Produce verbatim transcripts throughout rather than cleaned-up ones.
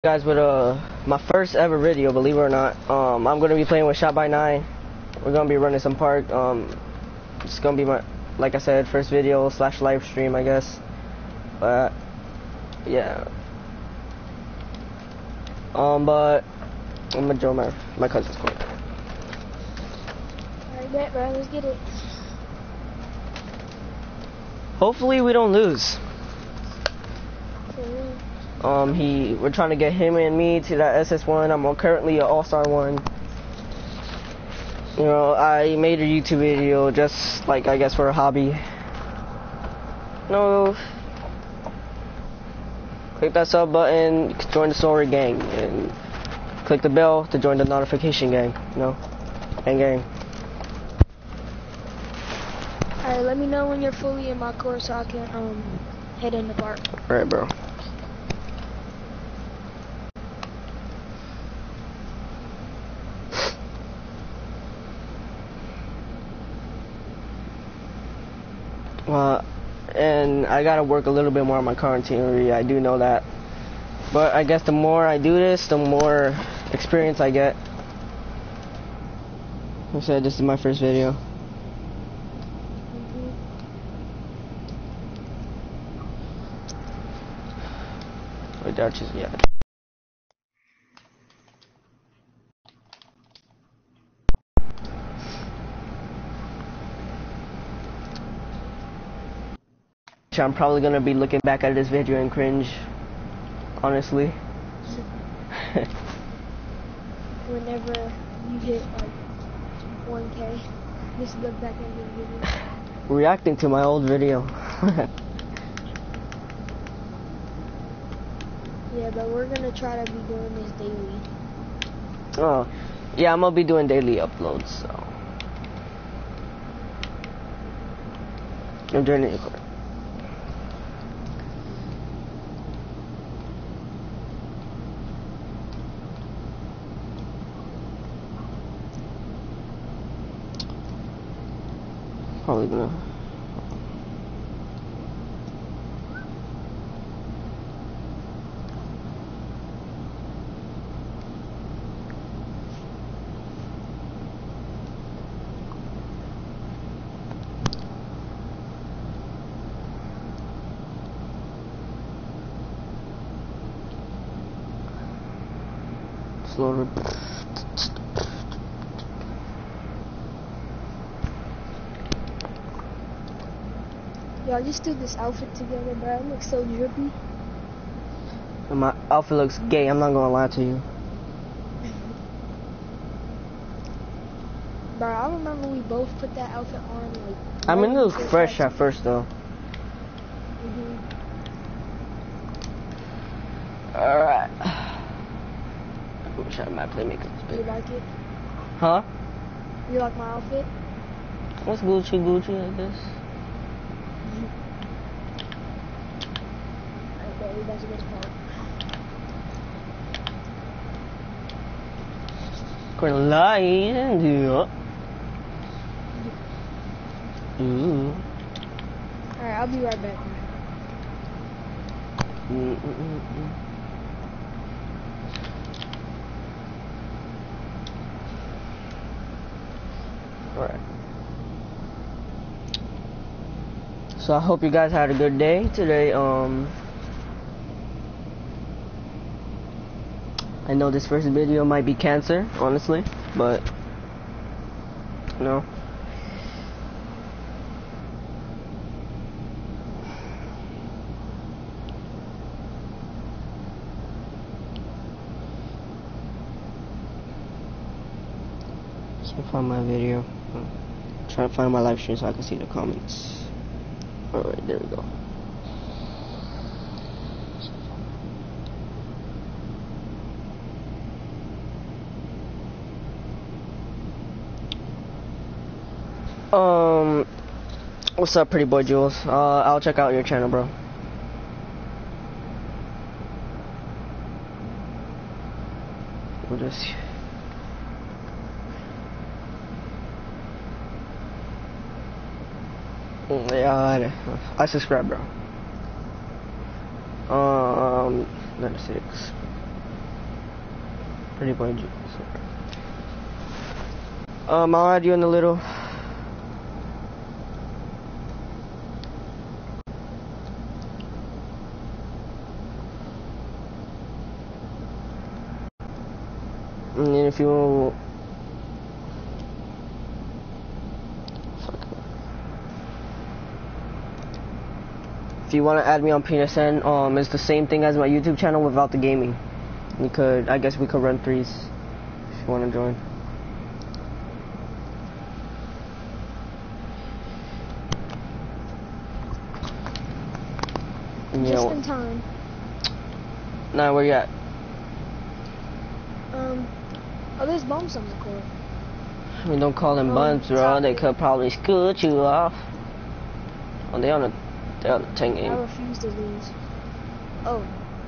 Guys, with uh my first ever video, believe it or not. um I'm gonna be playing with Shot by Nine. We're gonna be running some park. Um it's gonna be my, like I said, first video slash live stream, I guess. But yeah, um but I'm gonna join my my cousin's court. Alright, bet, bro, let's get it. Hopefully we don't lose. Mm-hmm. Um, he, we're trying to get him and me to that S S one. I'm currently an All-Star one. You know, I made a YouTube video just like, I guess, for a hobby. No. Click that sub button, join the story gang, and click the bell to join the notification gang. You know, gang gang. Alright, let me know when you're fully in my course so I can um head in the park. Alright, bro. Uh, and I gotta work a little bit more on my carpentry. I do know that, but I guess the more I do this, the more experience I get. Like I said, this is my first video. Mm-hmm. Wait, that just yeah. I'm probably gonna be looking back at this video and cringe, honestly. Whenever you hit like one K, just look back at your video. Reacting to my old video. Yeah, but we're gonna try to be doing this daily. Oh, yeah, I'm gonna be doing daily uploads, so. I'm doing it. Probably gonna. Slower. Yo, I just threw this outfit together, bro. It looks so drippy. My outfit looks gay, I'm not gonna lie to you. Bro, I remember we both put that outfit on like. I mean, it right was before fresh class. at first, though. Mhm. Alright. I'm trying my playmaker. You like it? Huh? You like my outfit? What's Gucci Gucci, I guess? Alright, bet we about to go to park. Gonna lie and do. Ooh. Alright, I'll be right back. Mm -mm -mm -mm. Alright. So I hope you guys had a good day today. Um, I know this first video might be cancer, honestly, but you know. Just gonna find my video. I'm trying to find my live stream so I can see the comments. Alright, there we go. Um, what's up, pretty boy Jules? Uh, I'll check out your channel, bro. We'll just. Yeah, I, I subscribe, bro. Um, ninety-six. Pretty boy. Um, I'll add you in a little. And then if you if you want to add me on P S N, um, it's the same thing as my YouTube channel without the gaming. We could, I guess we could run threes if you want to join. And, you Just know, in time. now where you at? Um, oh, there's bumps on the court. I mean, don't call them Um, bumps, bro. top They eight. could probably scoot you off. Oh, they on a, they on a ten I game. refuse to lose. Oh.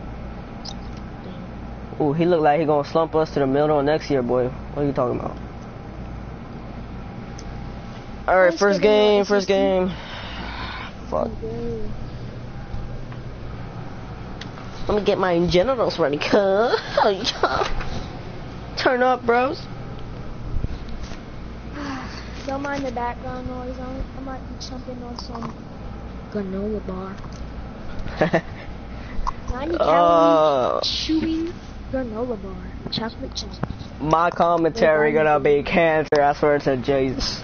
Ooh, he look like he gonna slump us to the middle of next year, boy. What are you talking about? All right, First first game, game, uh, first S S C. game. Fuck. Okay. Let me get my genitals ready, cuz. Turn up, bros. Don't mind the background noise. I'm, I might be chomping on some granola bar. ninety calorie uh, chewing granola bar. Chocolate chip. my commentary gonna be cancer. I swear to Jesus.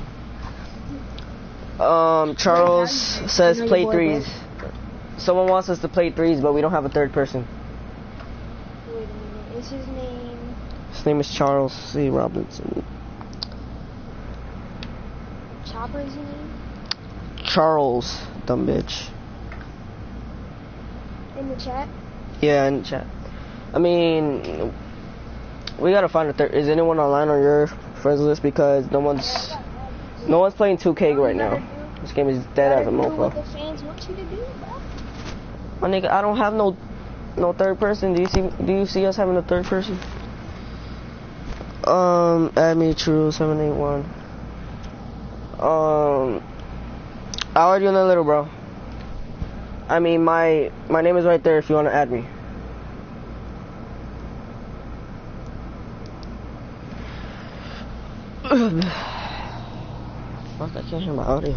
Um, Charles says You know play your boy, threes. Someone wants us to play threes, but we don't have a third person. Wait a minute. Is his name? His name is Charles C. Robinson. Chopper is his name? Charles, dumb bitch. In the chat? Yeah, in the chat. I mean, we gotta find a third. Is anyone online on your friends list? Because no one's, no one's playing two K right now. This game is dead as a Do what mofo. the fans want you to do, bro. My nigga, I don't have no, no third person. Do you see? Do you see us having a third person? Um, add me true seven eight one. Um, I'll add you in a little, bro. I mean, my my name is right there if you want to add me. Fuck, I can't hear my audio.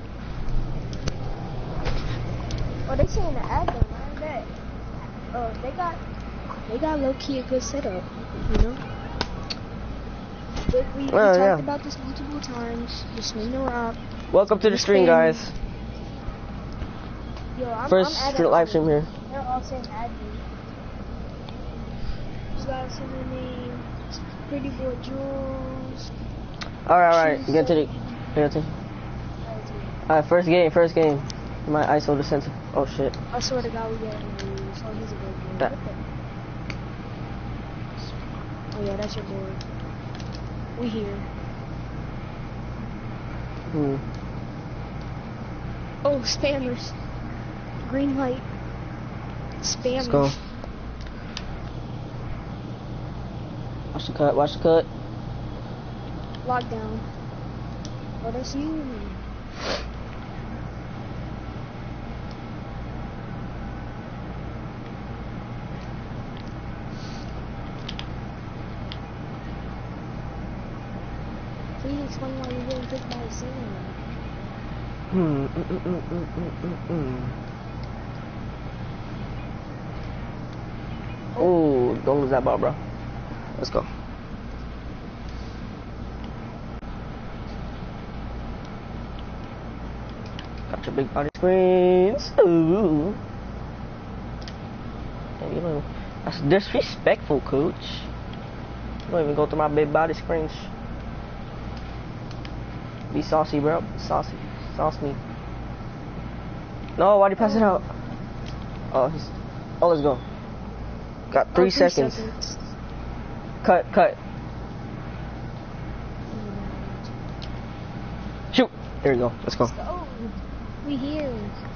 Oh, they saying to add them. I bet. Oh, they got, they got low key a good setup. You know. We, we, we Well, talked yeah. about this multiple times. You swing the rock. Welcome to the stream, guys. Yo, I'm, First I'm str- live stream here. They're all saying add me. You guys see my name? Pretty boy Jules. All right, all right. Get to the. Get to. All right, first game, first game. My I S O descent. Oh shit. I swear to God, we get him. Oh, he's a good game. That- What the- Oh yeah, that's your boy. We here. Hmm. Oh, spammers. Green light. Spammers. Let's go. Watch the cut. Watch the cut. Lockdown. Oh, that's you. Please explain why you didn't take my scene. Hmm. Mm, mm, mm, mm, mm, mm, mm. Oh, don't lose that ball, bro. Let's go. Got your big body screens. Ooh. Damn, you don't, that's disrespectful, coach. You don't even go through my big body screens. Be saucy, bro. Saucy. Sauce me. No, why'd you pass it out? Oh, he's. Oh, let's go. Got three, Oh, seconds. seconds. Cut, cut. Shoot. There you go. Let's go. Let's go. We here.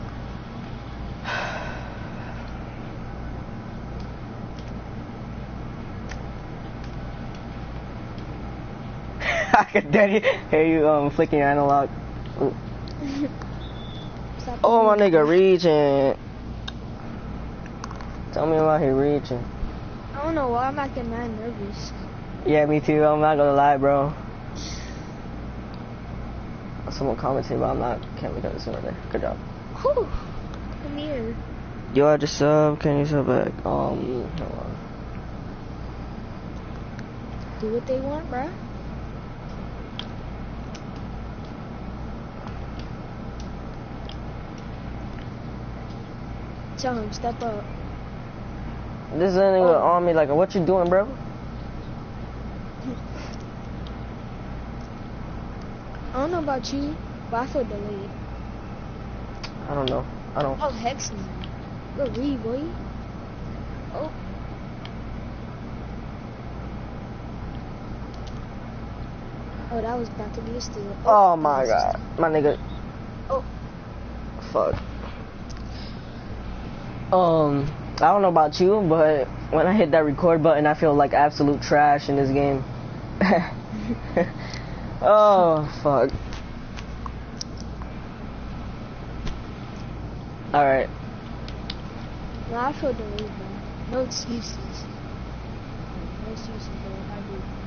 I can daddy hear you um flicking your analog. Ooh. Stop Oh, my doing nigga reaching. Tell me about he reaching. I I don't know why I'm acting mad nervous. Yeah, me too. I'm not gonna lie, bro. Someone commented, but I'm not. Can't look at this one there. Good job. Whew. Come here. Yo, I just sub. Can you sub back? Um, hold on. Do what they want, bruh. Tell him, step up. This nigga Oh. on me like, what you doing, bro? I don't know about you, but I feel delayed. I don't know. I don't. Oh, hex no. Good read, boy. Oh. Oh, that was about to be a steal. Oh my god, my nigga. Oh. Fuck. Um, I don't know about you, but when I hit that record button, I feel like absolute trash in this game. Oh, fuck. Alright. No, I feel delayed, bro. No excuses. No excuses, bro. I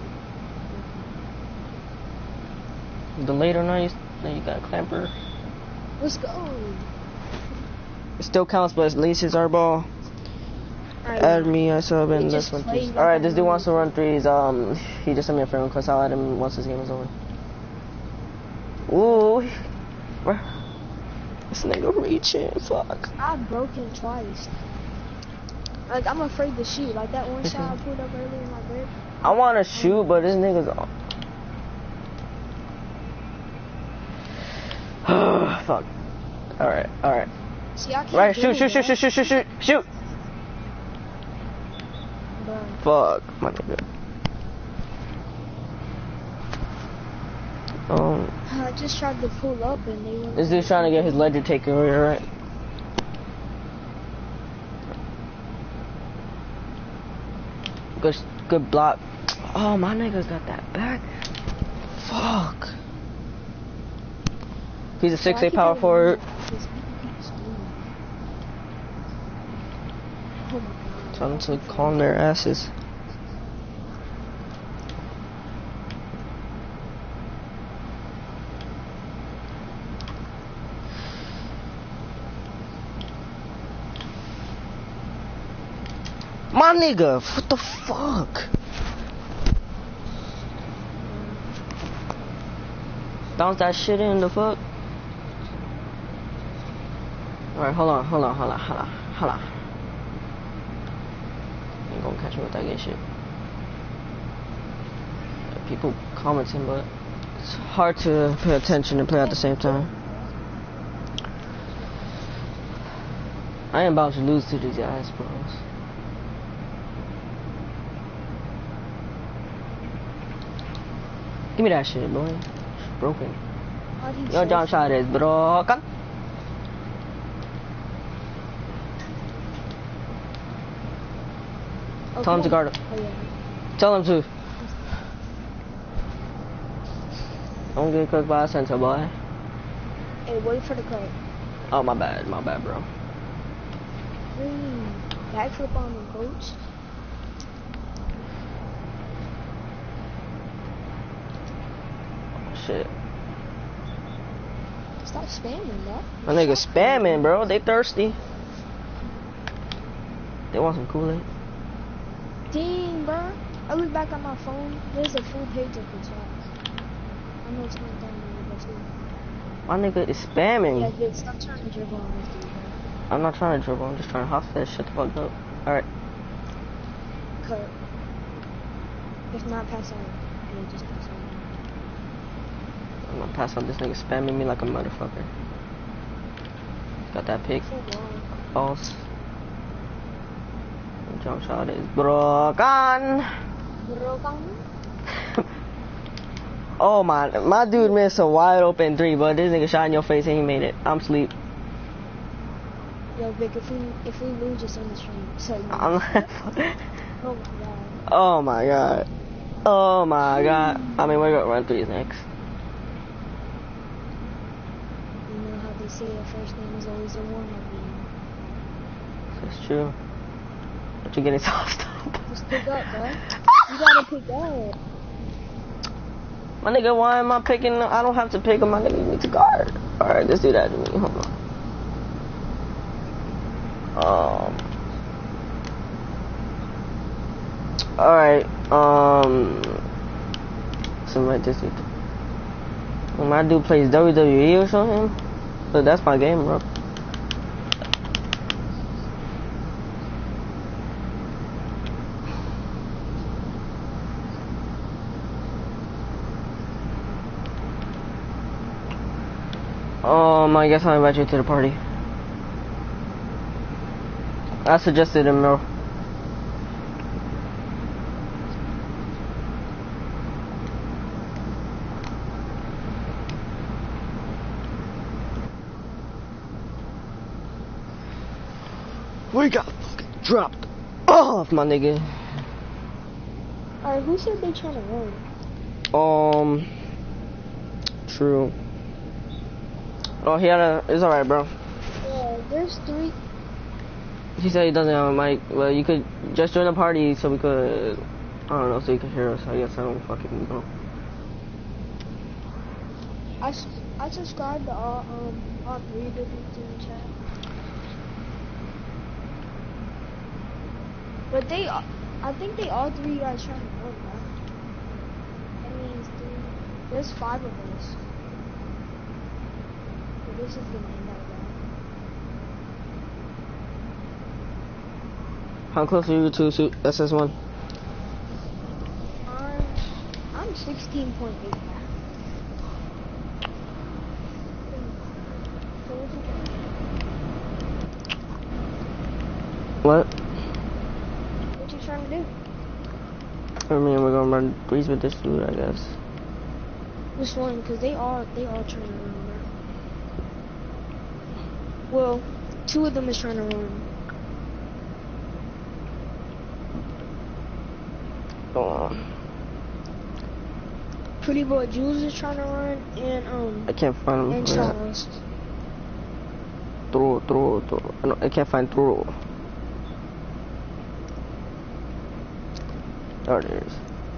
do. Delayed or not, you, you got a clamper. Let's go. It still counts, but at least it's our ball. Alright, Add me, I sub in We this just one. played like Alright, I this dude wants to know. run threes. Um, he just sent me a friend request. I'll add him once this game is over. Ooh, bruh. This nigga reaching. Fuck. I broke him twice. Like, I'm afraid to shoot. Like, that one shot I pulled up earlier in my grip. I want to shoot, but this nigga's. Fuck. Alright, alright. See, I can't Right, do shoot, it, shoot, shoot, bro. shoot, shoot, shoot, shoot, shoot. Bro. Fuck, my nigga. Um, I just tried to pull up and they went. this dude's trying to get his ledger taken away, right? Good, good block. Oh, my nigga got that back. Fuck. He's a six eight power forward. Oh my god. Tell them to calm their asses. My nigga, what the fuck? Bounce that shit in the fuck. Alright, hold on, hold on, hold on, hold on, hold on. Ain't gonna catch me with that gay shit. People commenting, but it's hard to pay attention and play at the same time. I am about to lose to these guys, bros. Give me that shit, boy. It's broken. Why do you Your say jump shot is broken. Oh, Tell him to come on. guard him. Oh, yeah. Tell him to. Don't get cooked by a center, boy. Hey, wait for the cut. Oh, my bad, my bad, bro. Mm. Backflip on the coach. Shit. Stop spamming, bro. My nigga spamming, bro. They thirsty. They want some Kool-Aid. Dang, bro. I look back on my phone. There's a full page of the shots. I know it's not done, but too. My nigga is spamming. Yeah, dude, stop trying to dribble on this dude, bro. I'm not trying to dribble. I'm just trying to hustle that shit the fuck up. Alright. Cut. If not, pass on. Yeah, just pass on. I'm gonna pass on this nigga spamming me like a motherfucker. Got that pick. Full ball. False. Jump shot is broken. Broken. Oh my, my dude missed a wide open three, but this nigga shot in your face and he made it. I'm sleep. Yo, Vic, if we if we lose, just on the stream. So you I'm oh my god. Oh my god. Oh my god. I mean, we're gonna run threes next. You know how they say a first name is always a warm-up name. That's true. But you're getting sauced up. Just pick up, bro. You gotta pick up. My nigga, why am I picking? I don't have to pick him. My nigga, you need to guard. Alright, let's do that to me. Hold on. Um. Alright, um. Something like this. When my dude plays W W E or something, but that's my game, bro. Um, I guess I'll invite you to the party. I suggested him, bro. We got fucking dropped off, my nigga. Alright, who said they trying to run? Um, true. Oh, he had a. It's alright, bro. Yeah, there's three. He said he doesn't have a mic. Well, you could just join the party so we could. I don't know, so you could hear us. I guess I don't fucking know. I, I subscribed to all um all three of the dudes in the chat. But they, I think they all three guys trying to run, right? That means three. There's five of us. But this is gonna end up bad. How close are you to su- S S one? I'm, I'm sixteen point eight now. What? What you trying to do? I mean, we're gonna run threes with this dude, I guess. Which one? Because they all, they all trying to run, bro. Well, two of them is trying to run. Oh, Pretty Boy Jules is trying to run, and um, I can't find him. and Yeah. Charles. Throw, throw, throw. I, don't, I can't find throw. There it is.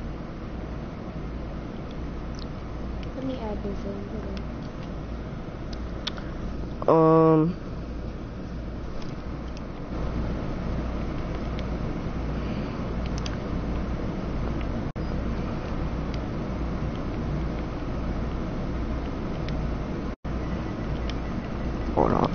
Let me add both of them. Um. Hold on.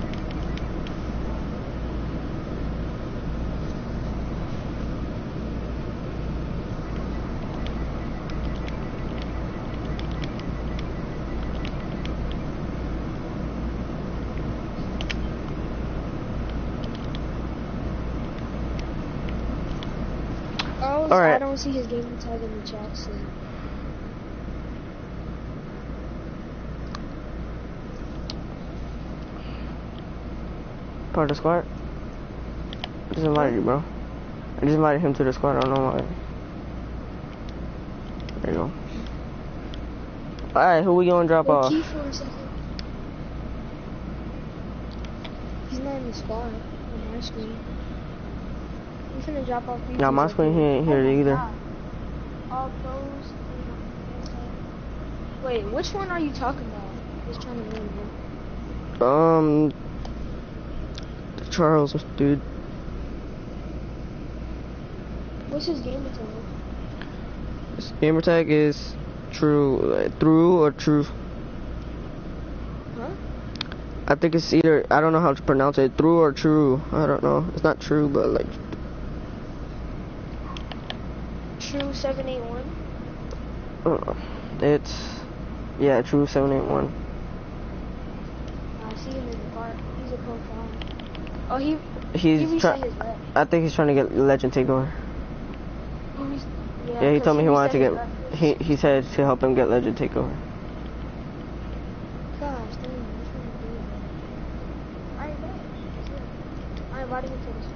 Oh, All right. I don't see his gaming tag in the chat, so. Part of the squad? I just invited you, bro. I just invited him to the squad. I don't know why. There you go. Alright, who we gonna drop Wait, off? Key for a second. He's not in the squad on my screen. I'm finna drop off three Nah, my keys up screen here. he ain't here Oh my either. God. All pros. Wait, which one are you talking about? He's trying to win, bro. Um, Charles, dude. What's his gamer tag? His gamer tag is true, uh, through or true. Huh? I think it's either, I don't know how to pronounce it, through or true. I don't know. It's not true, but like. True seven eight one. Uh, it's, yeah, true seven eight one. I see him in the car. He's a profile. Oh, he. He's he trying. reset his rep. I think he's trying to get Legend Takeover. He res- yeah, Yeah, he 'cause told me he wanted to reset get. his rep. He he said to help him get Legend Takeover. Gosh, damn, which one do I? I invited him. I invited him to the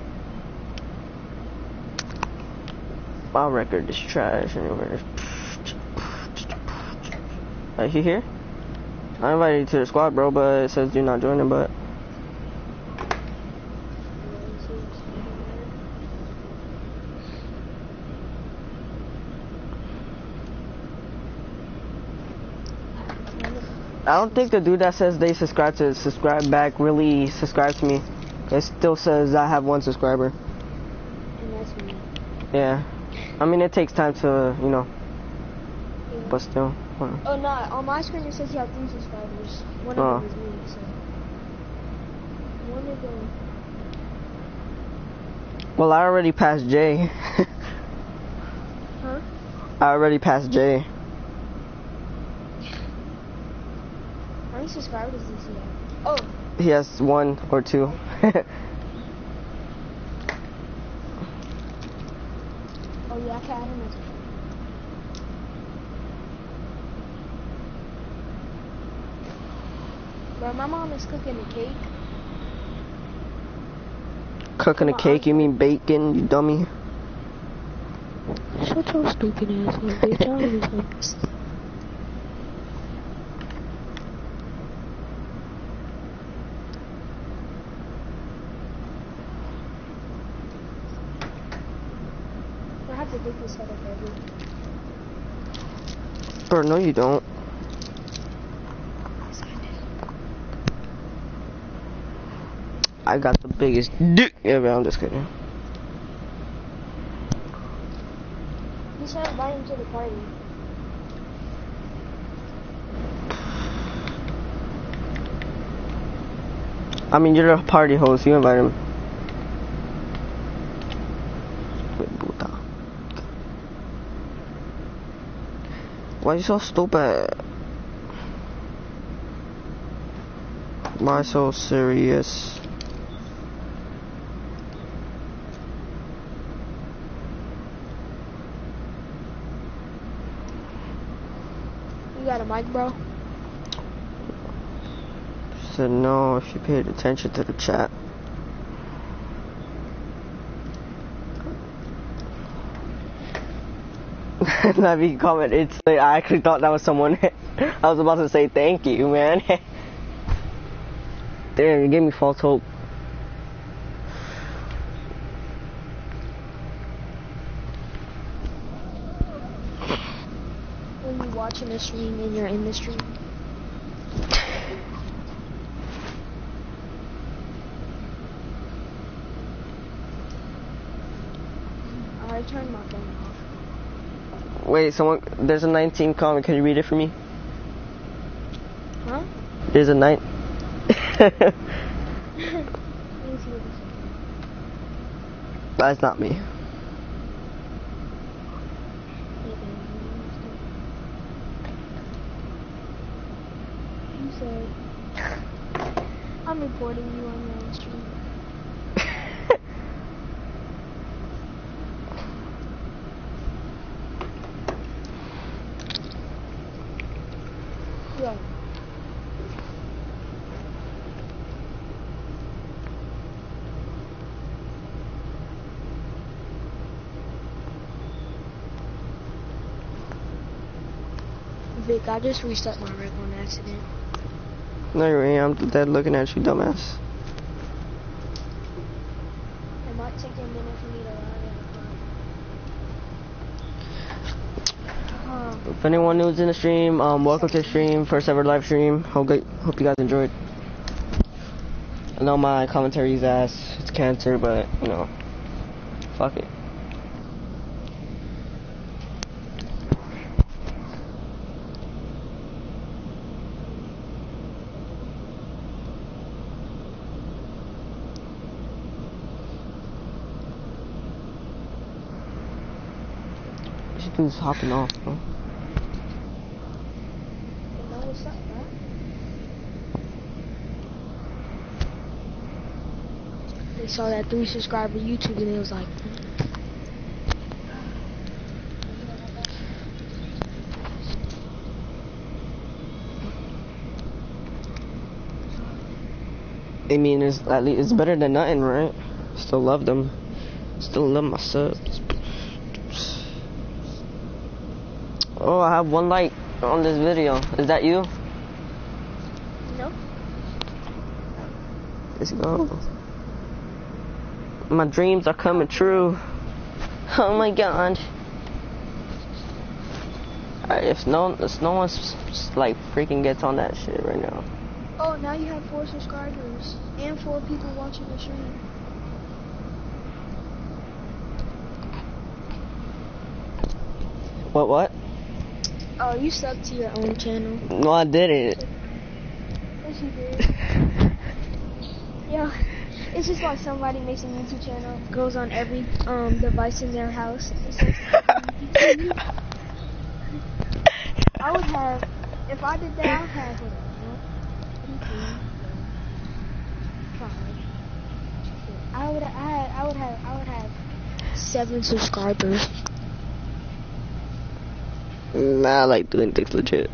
squad. My record is trash anyway. Like, he here? I invited you to the squad, bro, but it says do not join him, but. I don't think the dude that says they subscribe to subscribe back really subscribes to me. It still says I have one subscriber. And that's me. Yeah. I mean, it takes time to, you know, Yeah. but still. Wow. Oh no, on my screen it says you have three subscribers. One of Oh. them is me, so. One of them. Well, I already passed Jay. Huh? I already passed Jay. How many subscribers does he have? Oh, He has one or two. oh yeah, I can add him as a friend. Bro, my mom is cooking a cake. Cooking a cake, you mean bacon, you dummy? Shut your stupid ass up, bitch. I always like this. I have to dig this head up every. Bro, no you don't. Yes, I do. I got the biggest dick ever. I'm just kidding. You should invite him to the party. I mean, you're the party host. You invite him. Wait, Buddha. Why you so stupid? Why so serious? You got a mic, bro? Said no if you paid attention to the chat. Not be comment. It's like, I actually thought that was someone. I was about to say thank you, man. Damn, you gave me false hope. When you watching the stream and you're in the stream. I turned my phone off. Wait, someone. There's a nineteen comment. Can you read it for me? Huh? There's a nine. Let me see what this is. That's not me. You said, I'm reporting you on your own stream. Yo. Vic, I just reset my rig on accident. No, you ain't. I'm dead looking at you, dumbass. It might take a minute for me to run it. If anyone new's in the stream, um, welcome to the stream, first ever live stream. Hope hope you guys enjoyed. I know my commentary's ass. It's cancer, but you know, fuck it. This dude's hopping off, bro. You know what's up, man? They saw that three subscriber YouTube and it was like, I mean, it's at least it's better than nothing, right? Still love them. Still love my subs. Oh, I have one like on this video. Is that you? no. Let's go. My dreams are coming true. Oh my god. Alright, if no, if no one's like freaking gets on that shit right now. Oh, now you have four subscribers and four people watching the stream. What? What? Oh, you subbed to your own channel. No, I didn't. Yes, you did. Yo, it's just like somebody makes a YouTube channel, goes on every um device in their house. It's like, I would have, if I did that, I would have what, one, two, five. I would, I, I would have, I would have seven subscribers. Nah, I like doing things legit.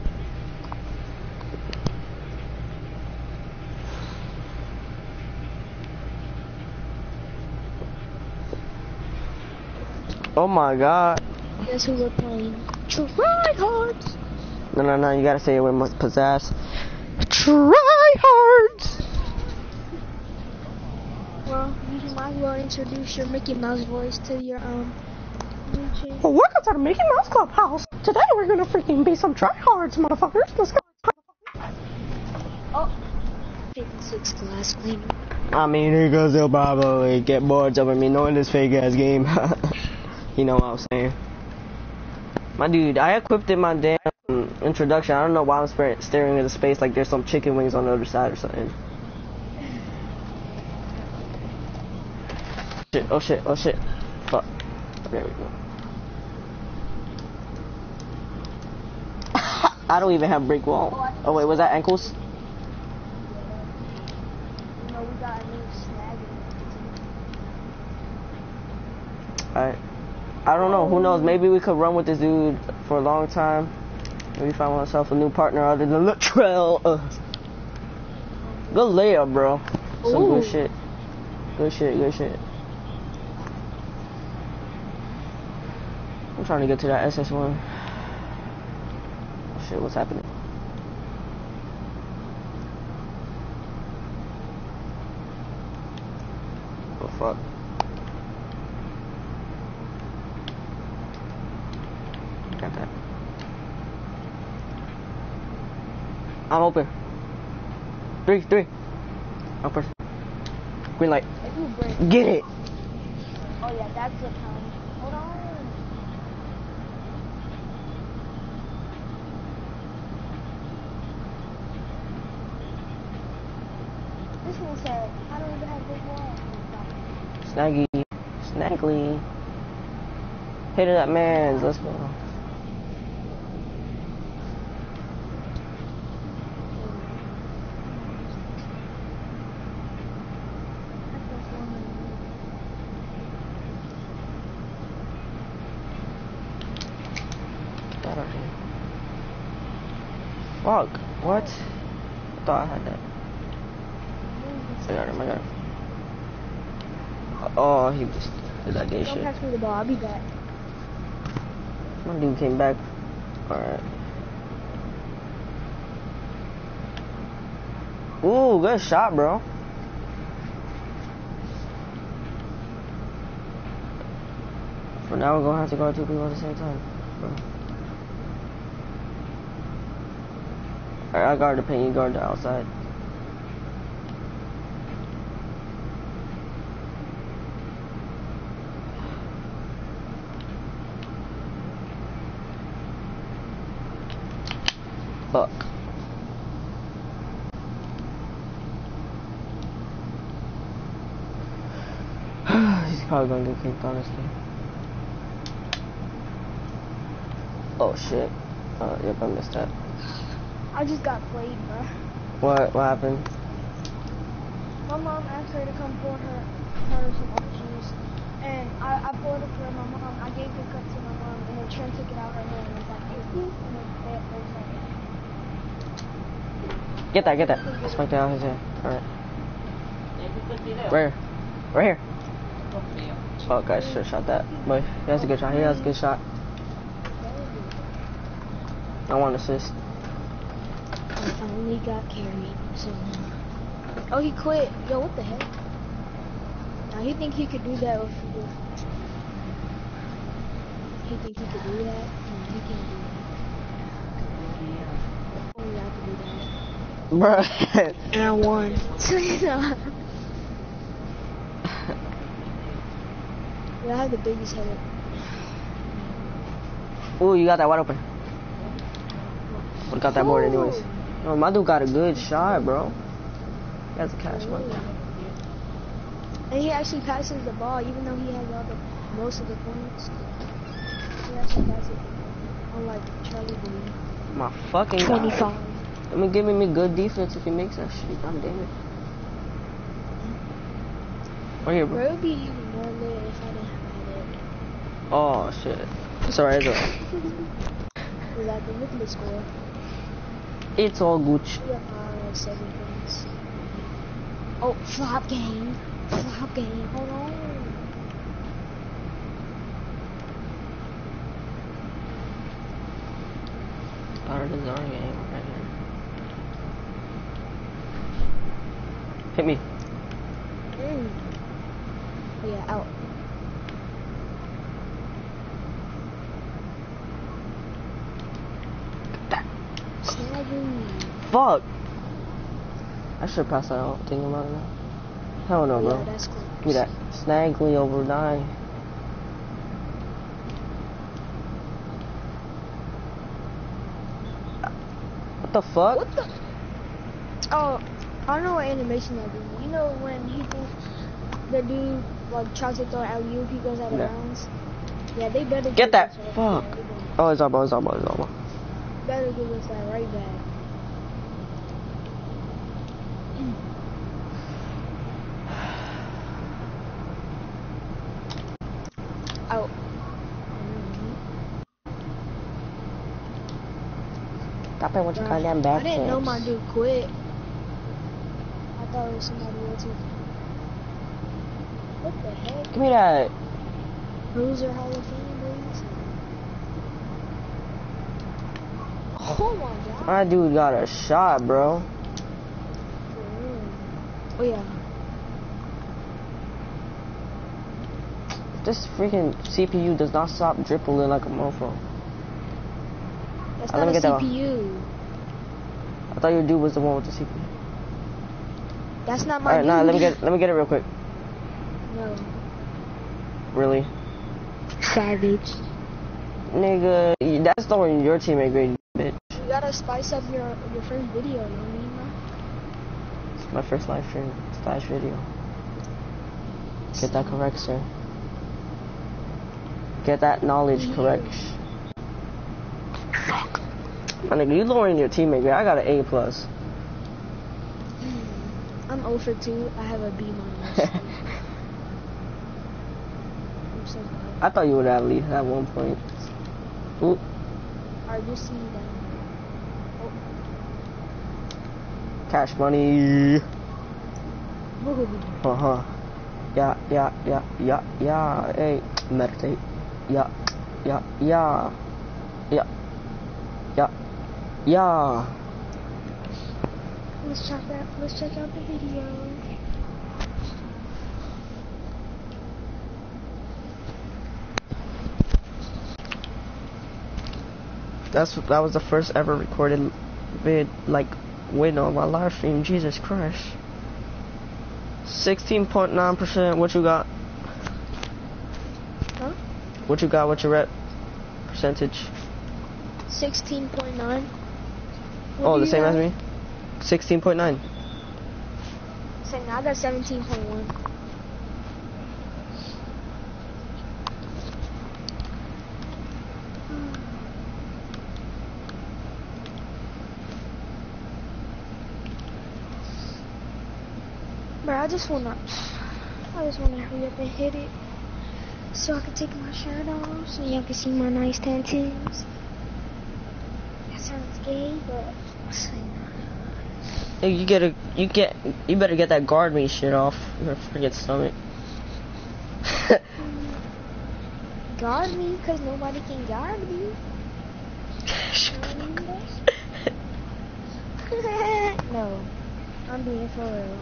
Oh my god. Guess who we're playing? Tryhards. No, no, no, you gotta say it with more pizzazz. Tryhards. Well, you might as well introduce your Mickey Mouse voice to your um new channel. Well, welcome to the Mickey Mouse Clubhouse. Today we're gonna freaking be some tryhards, motherfuckers. Let's go. Oh, fifty-six glass cleaner. I mean, niggas will probably get bored of me knowing this fake ass game. You know what I'm saying? My dude, I equipped in my damn introduction. I don't know why I'm sp- staring into space like there's some chicken wings on the other side or something. Shit, oh shit, oh shit. Fuck. There we go. I don't even have brick wall. Oh wait, was that ankles? No, we got a new snag. Alright. I don't know, who knows, maybe we could run with this dude for a long time. Maybe find myself a new partner other than Latrell. Uh. Good layup, bro. Some Ooh. good shit. Good shit, good shit. I'm trying to get to that S S one. Oh shit, what's happening? Oh fuck. Got that. I'm open. Three, three. I'm first. Green light. If you break. Get it. Oh yeah, that's the time. Hold on. This one said, I don't even have big wall. Snaggy. Snaggly. Hit it up, man. Let's go. That out here. Fuck. What? I thought I had that. I got him, I got him. Oh, he just did that gay Don't shit. pass me the ball, I'll be back. My dude came back. Alright. Ooh, good shot, bro. For now, we're gonna have to guard two people at the same time. Bro. Alright, I guard the paint, you guard the outside. Fuck. He's probably gonna get kicked, honestly. Oh shit. Uh, yep, I missed that. I just got played, bro. What? What happened? My mom asked her to come pour her, her some orange juice. And I, I poured it for my mom. I gave the cup to my mom. And then Trent took it out her hand and was like, hey, and then they, they was like, Get that, get that. Spike that out his hand. Alright. Where? Right here. Oh, guys, should have shot that. But he has a good shot. He has a good shot. I want assist. I finally got carried. So, oh, he quit. Yo, what the heck? Now he think he could do that with, with he think he could do that? No, he can't do that. Only I could do that. Bruh. And I won. So, you know. Yeah, I have the biggest head. Ooh, you got that wide open. Would got that board anyways. Oh, my dude got a good shot, bro. He has a catch one. And he actually passes the ball, even though he has all the most of the points. He actually passes it. Unlike Charlie Blue. My fucking God. twenty-five. I mean, giving me good defense if he makes that shit. God damn it. Right here, Bro, bro. it would be even more lit if I didn't have Oh, shit. It's alright, it's alright. it. Exactly, look at the score. It's all Gucci. We got uh, seven points. Oh, flop game. Flop game. Hold on. Started his own game right here. Hit me. Mm. Oh, yeah, out. Snaggy. Fuck. I should pass that out. Thinking about it now. Hell no, Oh, bro. yeah, that's cool. Give me that. Snaggly over nine. What the fuck? What the? Oh, I don't know what animation that is. You know when he thinks the dude like tries to throw alley oop, he goes out of Yeah. bounds. Yeah, they better Get give that. us that. Fuck. Yeah, they better- Oh, it's our ball. It's our ball. It's our ball. better give us that right back. Out. Stop it. What you Bruh, call them I back didn't know my kicks? dude quit. I thought it was somebody else's. What the heck? Give me that. Loser Hall of Fame, please. Oh my god. My dude got a shot, bro. Oh yeah. This freaking C P U does not stop dribbling like a mofo. That's Uh, let me not get that a C P U. I thought your dude was the one with the C P U. That's not my Alright, dude. nah, let me get let me get it real quick. No. Really? Savage. Nigga, that's throwing your teammate grade, bitch. You gotta spice up your your first video, you know what I mean? It's my first live stream slash video. Get that correct, sir. Get that knowledge correct. My nigga, you lowering your teammate grade. I got an A plus. I'm zero for two. I have a B minus. I'm so bad. I thought you would at least have one point. Ooh. I just see that. Oh. Cash money. Woohoo. Uh huh. Yeah, yeah, yeah, yeah, yeah. Hey, meditate. Yeah, yeah, yeah, yeah, yeah, yeah. Let's check that. Let's check out the video. That's that was the first ever recorded vid, like win on my live stream. Jesus Christ. Sixteen point nine percent. What you got? Huh? What you got? What's your rep percentage? Sixteen point nine. Oh, the same as me. Sixteen point nine. So now I got seventeen point one. Bro, I just wanna, I just wanna hurry up and hit it, so I can take my shirt off, so y'all can see my nice tattoos. That sounds gay, but it's like, Hey, you get a, you get, you better get that guard me shit off your freaking stomach. guard me, cause nobody can guard me. No, I'm being for real.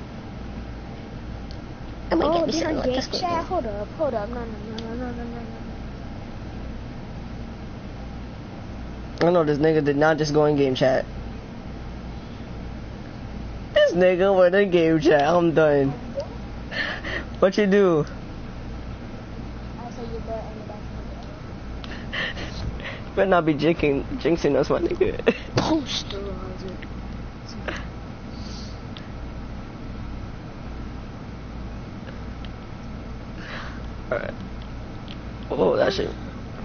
Oh my Oh, God, did this I is like get this chat? one. Hold up, hold up. No, no, no, no, no, no, no, no. I know this nigga did not just go in game chat. This nigga went in game chat. I'm done. What you do? I said your butt on the back of the head. Better not be jinxing, jinxing us, my nigga. Posterizer. Alright. Oh, that shit.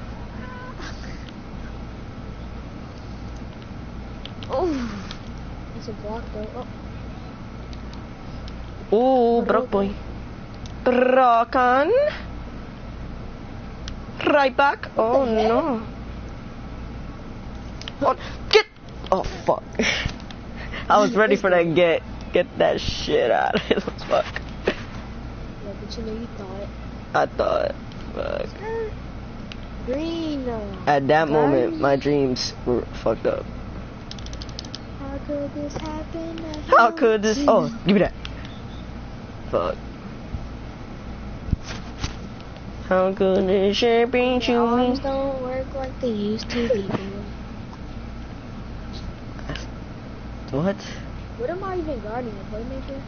Oh, it's a block though. Oh, Brock boy. Brocken. Right back. Oh no. Oh, get. Oh fuck. I was ready for that get. Get that shit out of it. Fuck. Yeah, but you know you thought. I thought. Fuck. Green. At that Green. moment, my dreams were fucked up. How could this happen? How could this? Oh, give me that. Fuck. How could this shit be Your to arms me? don't work like they used to be. Doing. What? What am I even guarding? A playmaker?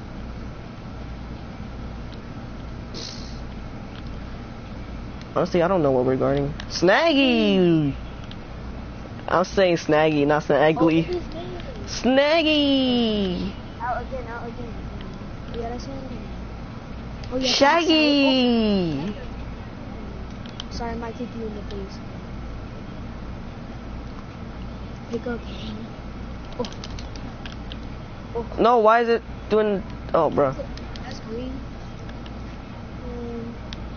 Honestly, I don't know what we're guarding. Snaggy! I'm saying snaggy, not Oh, snaggly. look at his name. Snaggy! Out again, out again. Yeah, that's him. Oh, yeah, Shaggy! oh. Sorry, I might kick you in the face. Pick up. Oh. Oh. No, why is it doing... Oh, bro. That's green. Um,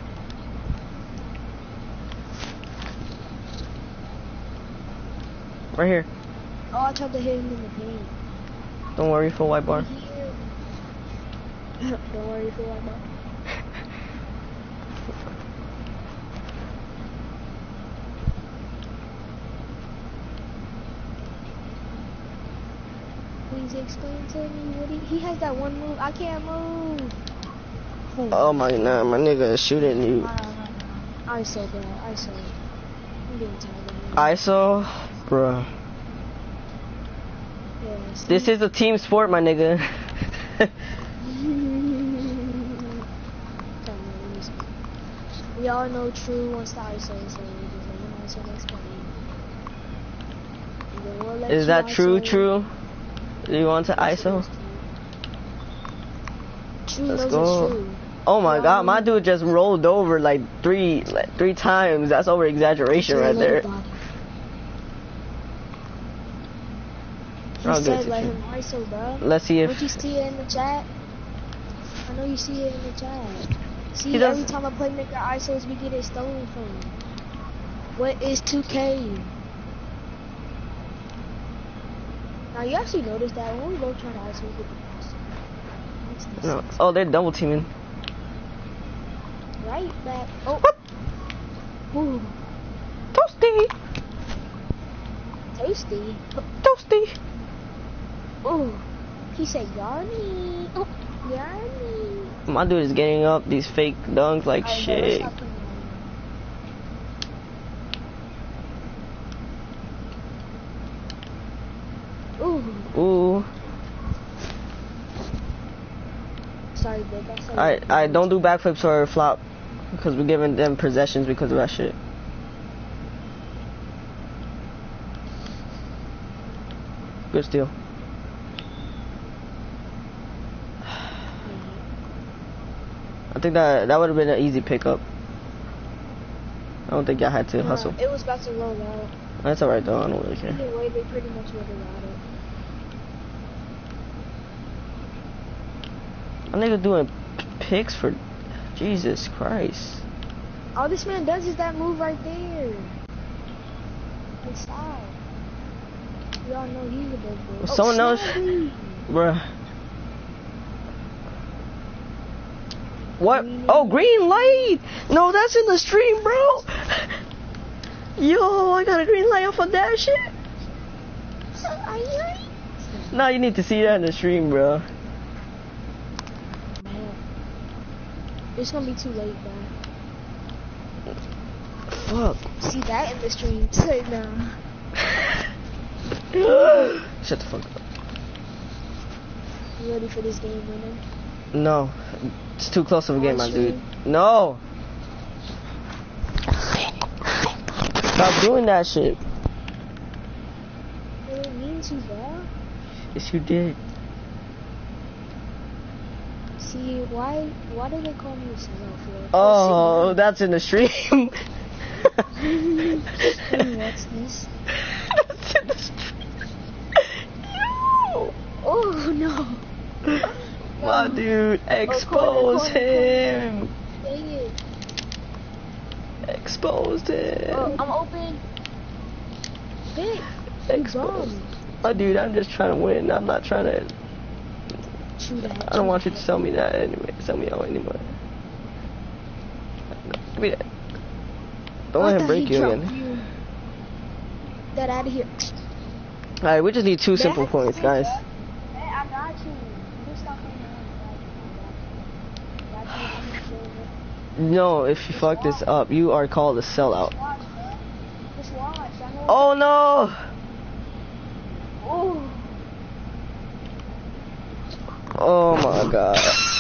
Right here. oh, I tried to hit him in the paint. Don't worry for white bar. Here. Don't worry for white bar. Please explain to me what he, he has that one move. I can't move. Oh my god, my nigga is shooting you. Uh, I S O, bro. I S O. I'm getting tired of it. I S O? Bruh. Yeah, see? This is a team sport, my nigga. We all know True wants to I S O, so we're just like, you know, I S O next game. And then we'll let Is you that I S O. true, true? Do you want to I S O? True Let's knows go. it's true. Oh my Yeah. god, my dude just rolled over like three like three times. That's over exaggeration True right let there. it body. He I'll get said you, let True. him I S O, bro. Let's see Don't if you see it in the chat? I know you see it in the chat. See, He does- every time a playmaker I S Os, we get it stolen from him. What is two K? Now, you actually notice that when we go try to I S O, we get the pass. Makes no no. sense. Oh, they're double teaming. Right back. Oh. Ooh. Toasty, Tasty. toasty. Ooh. He said, Yarny. Oh, Yarny. My dude is getting up these fake dunks like Alright, bro, let's shit. stop playing Yarny. Ooh. Ooh. Sorry, babe. I said Alright, alright, don't do backflips or flop. Because we're giving them possessions because of that shit. Good steal. I think that that would have been an easy pickup. I don't think y'all had to Nah, hustle. It was about to roll out. That's alright though, I don't really care. Either way, they pretty much would have got it. A nigga doing p- picks for Jesus Christ. All this man does is that move right there. Like, stop. We all know he's a big boy. Someone oh, else- Snaggy. Bruh. What? Green Oh, light. green light! No, that's in the stream, bro! Yo, I got a green light off of that shit. Nah, you need to see that in the stream, bro. Man. It's gonna be too late, man. Fuck. See that in the stream too now. Shut the fuck up. You ready for this game, winner? No. It's too close of a game, my dude. stream? No! Stop doing that shit. It means you bad. Yes, you did. See, why why do they call me a sellout? Oh, that's in the stream. What's this? That's in the stream. Yo! Oh no! My dude, expose corner, corner, him. Dang it! Exposed him. Oh, I'm open. Hey, you Exposed. bum. My dude, I'm just trying to win. I'm not trying to. True that. I don't want you to sell me that anyway. Sell me out anyway. Give me that. Don't I let him thought break he you dropped again. you. Get out of here. Alright, we just need two simple That's points, it, guys. bro. Hey, I got you. You stop playing around. Got you. Got you. No, if you fuck this up, you are called a sellout. Just watch, bro. Just watch. I know. Oh no! Oh. Oh my god.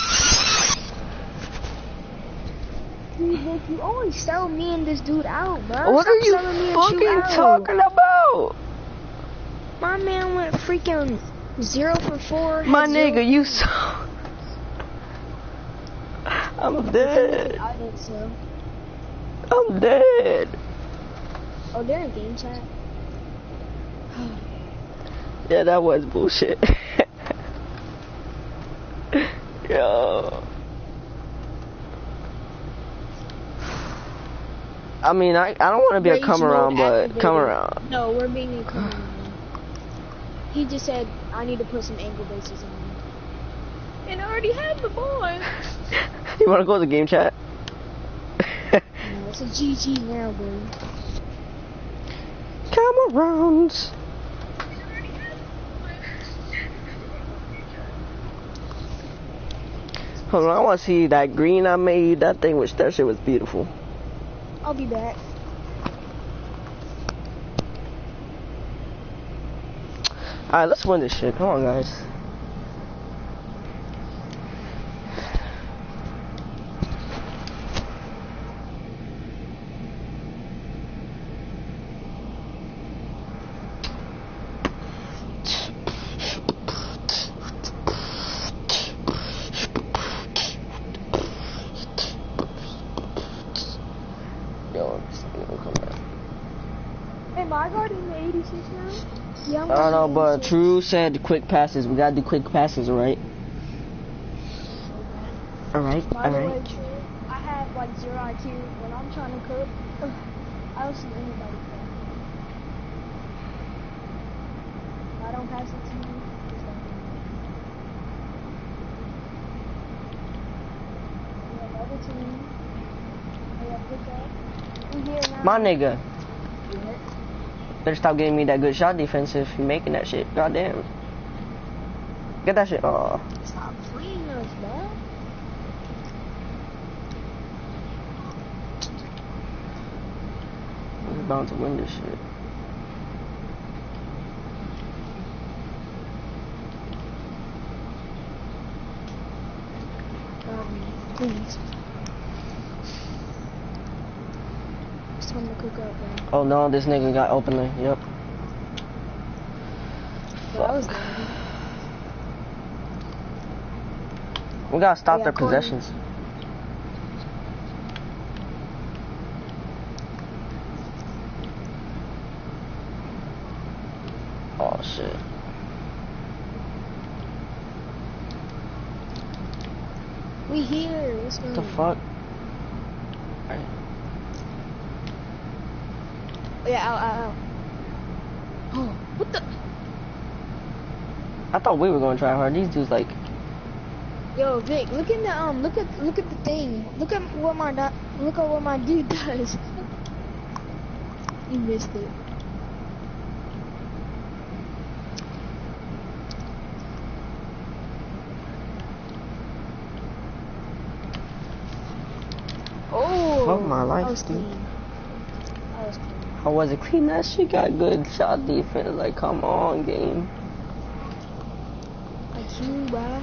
Dude, Nick, you always sell me and this dude out, bro. What Stop are you selling me and fucking you out. talking about? My man went freaking zero for four. had My zero- nigga, you so. I'm dead. I think so. I'm dead. Oh, they're in game chat. Yeah, that was bullshit. Yo. I mean, I, I don't want to be a Rage come mode around, but activated. come around. No, we're being a come around. He just said, I need to put some angle bases on. And I already had the ball. You want to go to the game chat? No, it's a G G now, bro. Come around. Hold on, I want to see that green I made. That thing was, that shit was beautiful. I'll be back. Alright, let's win this shit. Come on, guys. Yo, I'm come back. Am I guarding the eighty-six now? Yeah, I'm I don't know, guarding but the eighty-six. True said quick passes. We gotta do quick passes, alright? Alright, By the way, alright. True, I have like zero I Q. When I'm trying to cook, ugh, I don't see anybody cook. If I don't pass it to you, just let me know. We have other team. We have pick up. We here now. My nigga, Yeah. better stop giving me that good shot defense if you're making that shit. Goddamn. Get that shit. Oh. Stop playing us, bro. We're bound to win this shit. Um, please. It's time to cook up, bro. Oh no, this nigga got open there. Yep. That was Fuck. good. We gotta stop Yeah, their corner. possessions. Oh shit. We here. What's going What the fuck? Alright. Yeah, out, out, out. Oh, what the? I thought we were gonna try hard. These dudes like, Yo, Vic, look at the um, look at look at the thing. Look at what my do- look at what my dude does. You missed it. Oh, Fuck my life, that was dude. clean. That was clean. How was it? Clean that shit. Got good shot defense. Like, come on, game. Like you, bruh.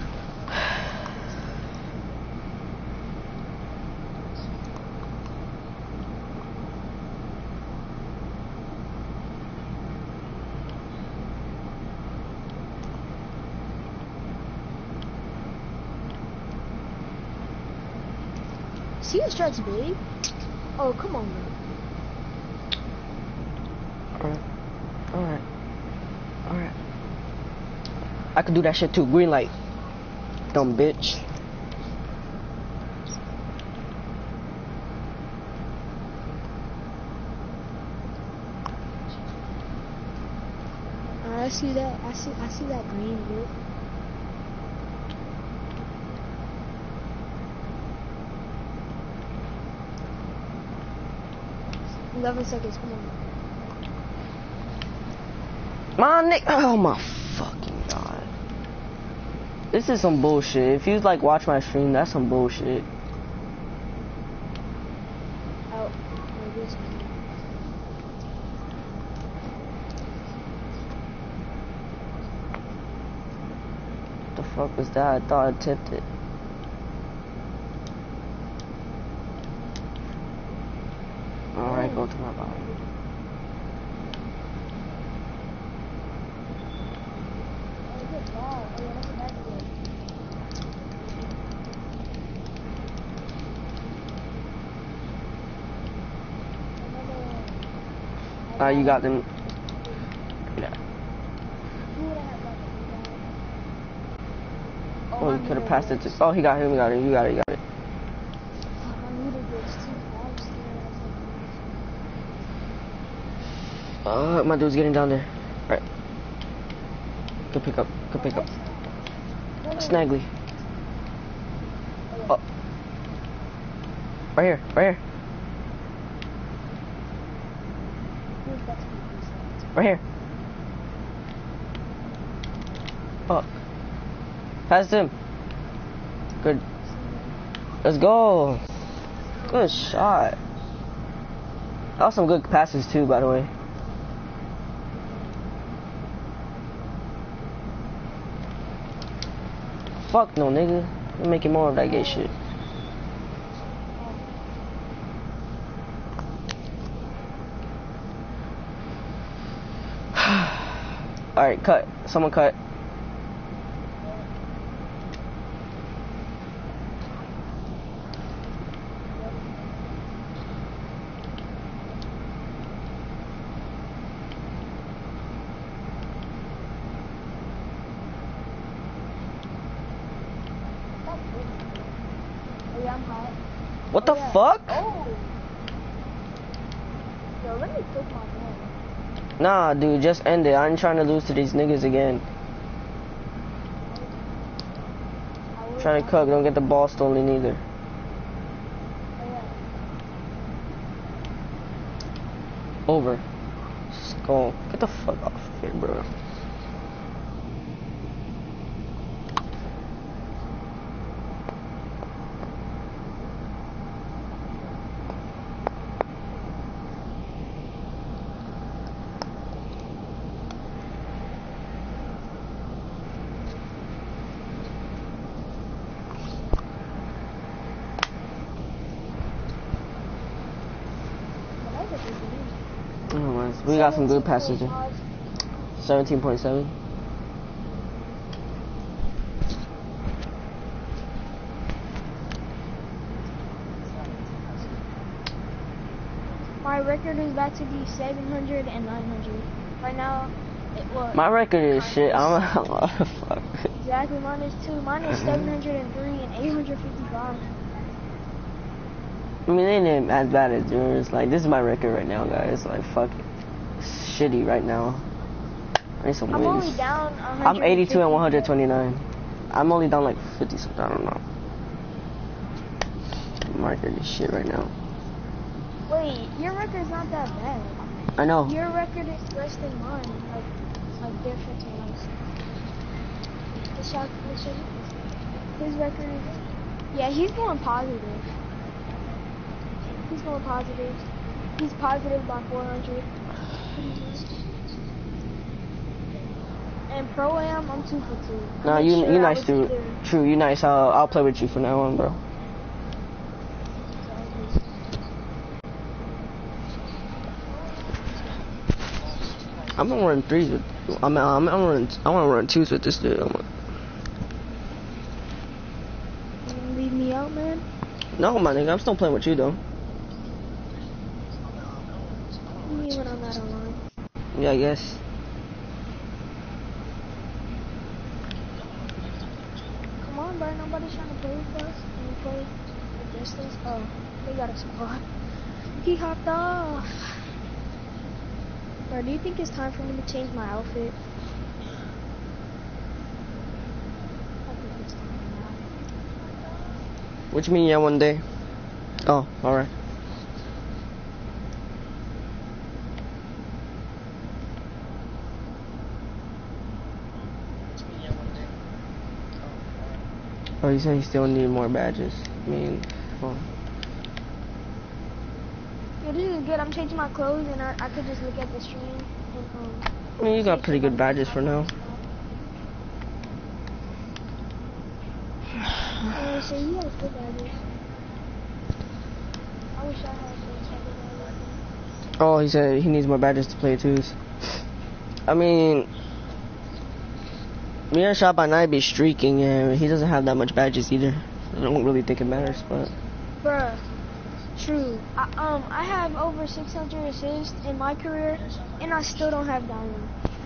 See the stretch big? Oh, come on, man. Alright. Alright. Alright. I could do that shit too. Green light. Dumb bitch. I see that. I see. I see that green bit. Eleven seconds. Come on. My nick. Oh my fucking god. This is some bullshit. If you like watch my stream, that's some bullshit. Oh, What the fuck was that? I thought I tipped it. Alright, go to my body. Ah, uh, you got them. Yeah. Oh, you could have passed it to. Oh, he got him. You got it. You got it. You got it. Uh, my dude's getting down there. Alright. Good pick up. Good pick up. Snaggly. Oh. Right here. Right here. Right here. Fuck. Pass him. Good. Let's go. Good shot. That was some good passes too, by the way. Fuck no, nigga. You're making more of that gay shit. Alright, cut. Someone cut. What the fuck? Oh. Yo, let me cook my ball. Nah, dude, just end it. I ain't trying to lose to these niggas again. Try to cook, don't get the ball stolen either. Over. Just go. Get the fuck off of here, bro. We got some good passes here. seventeen point seven. My record is about to be seven hundred and nine hundred. Right now, it was. My record is shit. I'm a lot of fuck. Exactly, mine is two. Mine is seven hundred and three and eight hundred fifty-five. I mean, it ain't as bad as yours. Like, this is my record right now, guys. Like, fuck it. Shitty right now. I need some I'm wins. only down one I'm eighty-two and one hundred twenty-nine. I'm only down like fifty something. I don't know. My record is shit right now. Wait, your record's not that bad. I know. Your record is less than mine. Like, like different to mine. The shot, the shot, his record is. Yeah, he's going positive. He's going positive. He's positive by four hundred. And Pro Am, I'm two for two. Nah, Make you sure you I nice was dude. either- True, you nice. I'll I'll play with you from now on, bro. I'm gonna run threes with. I'm I'm I'm run. I want to run twos with this dude. I'm gonna, You gonna leave me out, man? no, my nigga, I'm still playing with you though. You mean when I'm not online? Yeah, I guess. Come on, bro. Nobody's trying to play with us. Can we play against us? Oh, they got a squad. He hopped off. Bro, do you think it's time for me to change my outfit? I think it's time now. What you mean, yeah, one day? Oh, all right. Oh, you said you still need more badges. I mean, well, Yeah, this is good. I'm changing my clothes and I, I could just look at the stream. And, um, I mean, you got pretty good badges for now. Uh, so you have good badges. I wish I had those type of badges. Oh, he said he needs more badges to play twos. I mean, me and Shot by Night be streaking, and he doesn't have that much badges either. I don't really think it matters, but Bruh, true. I, um, I have over six hundred assists in my career, and I still don't have diamond.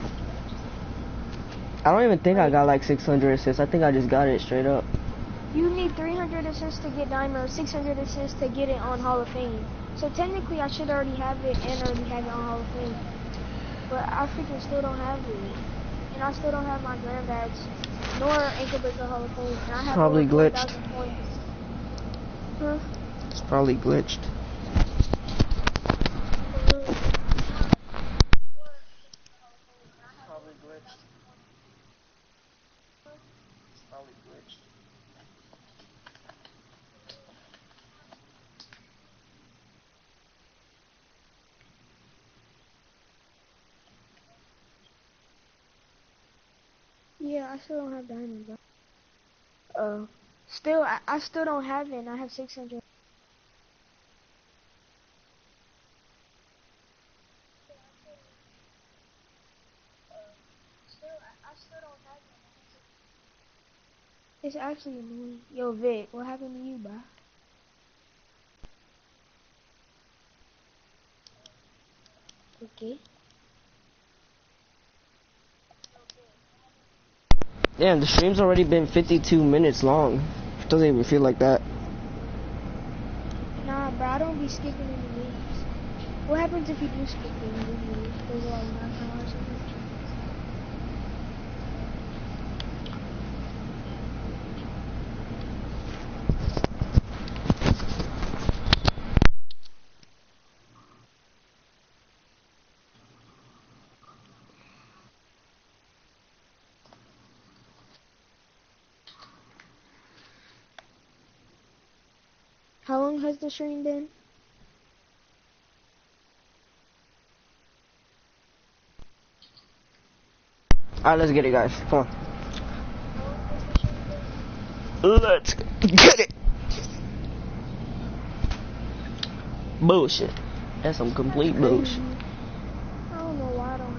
I don't even think I got like six hundred assists. I think I just got it straight up. You need three hundred assists to get diamond, or six hundred assists to get it on Hall of Fame. So technically, I should already have it and already have it on Hall of Fame. But I freaking still don't have it. And I still don't have my grand badge, nor ankle breaker Hall of Fame. And I have Probably over four glitched. thousand points. Huh? It's probably glitched. Probably glitched. Probably glitched. Yeah, I still don't have diamond, bro. Uh, still, I, I still don't have it, and I have six hundred. It's actually annoying. Yo, Vic, what happened to you, bro? Okay. Damn, the stream's already been fifty-two minutes long. It doesn't even feel like that. Nah, bro, I don't be skipping any games. What happens if you do skip games? Does it like not count or something? How long has the stream been? Alright, let's get it, guys. Come on. Let's get it. Bullshit. That's some complete bullshit. I don't know why I don't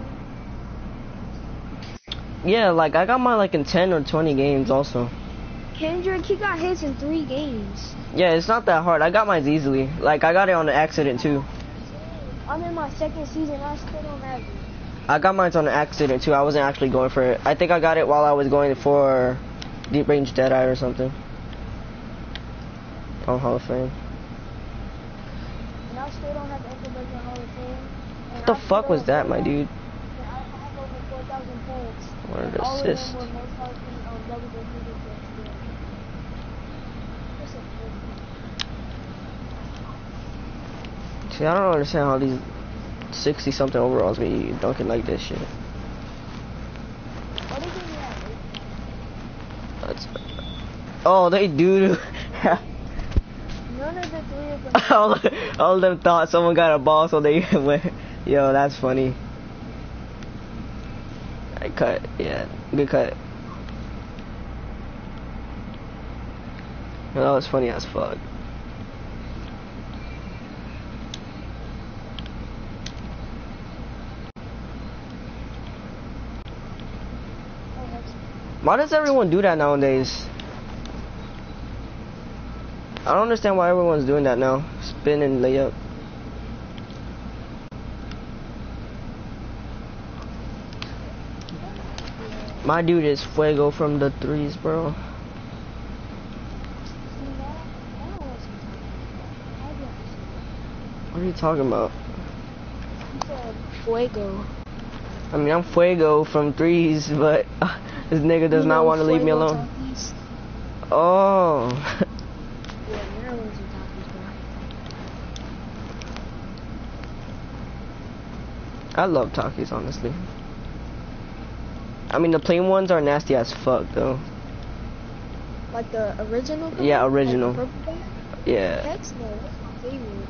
have it. Yeah, like I got mine like in ten or twenty games also. Kendrick, he got hits in three games. Yeah, it's not that hard. I got mine easily. Like I got it on an accident too. I'm in my second season, I still don't have it. I got mine on an accident too. I wasn't actually going for it. I think I got it while I was going for Deep Range Deadeye or something. On Hall of Fame. And I still don't have ankle breaker Hall of Fame. What the fuck was that, my dude? And I have over four thousand points. What an All assist. of them were most healthy on W W E. See, I don't understand how these sixty something overalls be dunking like this shit. What did you have? That's, oh, they do. No, one of the three of them. all, all of them thought someone got a ball, so they went. Yo, that's funny. I cut. Yeah, good cut. That was funny as fuck. Why does everyone do that nowadays? I don't understand why everyone's doing that now. Spin and layup. My dude is fuego from the threes, bro. What are you talking about? You said fuego. I mean, I'm fuego from threes, but uh, this nigga does You not know want to leave me fuego alone. Takis? Oh. Yeah, Maryland's in Takis, bro. I love Takis, honestly. I mean, the plain ones are nasty as fuck, though. Like the original? kind? Yeah, original. Like the purple bag? Yeah. Heck no, that's my favorite.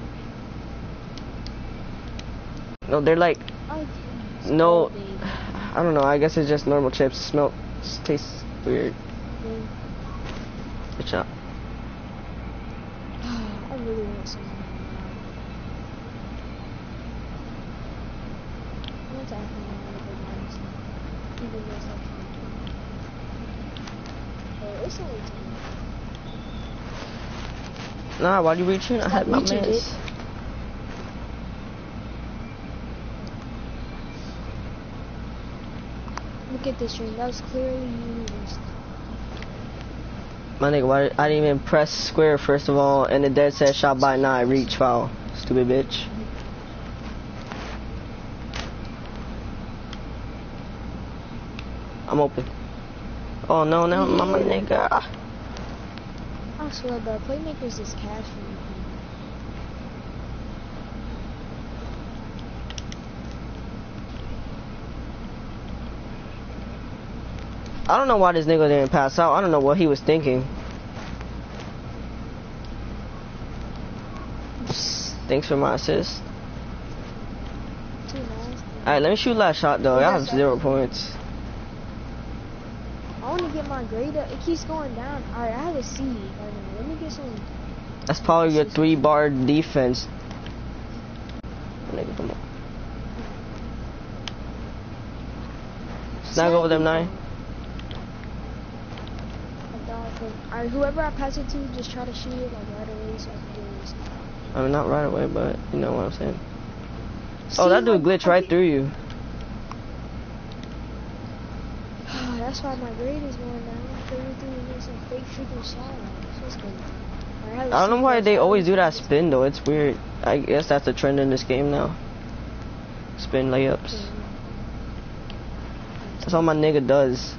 No, they're like, I like these. no, Oh, baby. I don't know. I guess it's just normal chips. Smell, tastes weird. Mm. Good job. I really want some. I want to ask my mom to go buy me some. Even though it's like oh, it's only ten. Nah, why you reaching? I had my reaching, mans. dude. Look at this stream. That was clearly you. My nigga, why I didn't even press square first of all, and it dead said shot by nine, reach foul. Stupid bitch. I'm open. Oh no, no, my, my nigga. I swear, bro. Playmakers is cash for me. I don't know why this nigga didn't pass out. I don't know what he was thinking. Thanks for my assist. Too nasty. Alright, let me shoot last shot though. I have zero points. I want to get my grade up. It keeps going down. Alright, I have a C right now. Let me get some. That's probably your three bar defense. Nigga, come on. Snag over them nine. Alright, whoever I pass it to, just try to shoot it like right away so I can get this. I mean, not right away, but you know what I'm saying. See, Oh, that dude like, glitched right I through you. That's why my grade is going down. Everything is some fake freaking shot. It's just good. I I don't know why they always do that spin though. It's weird. I guess that's a trend in this game now. Spin layups. That's all my nigga does.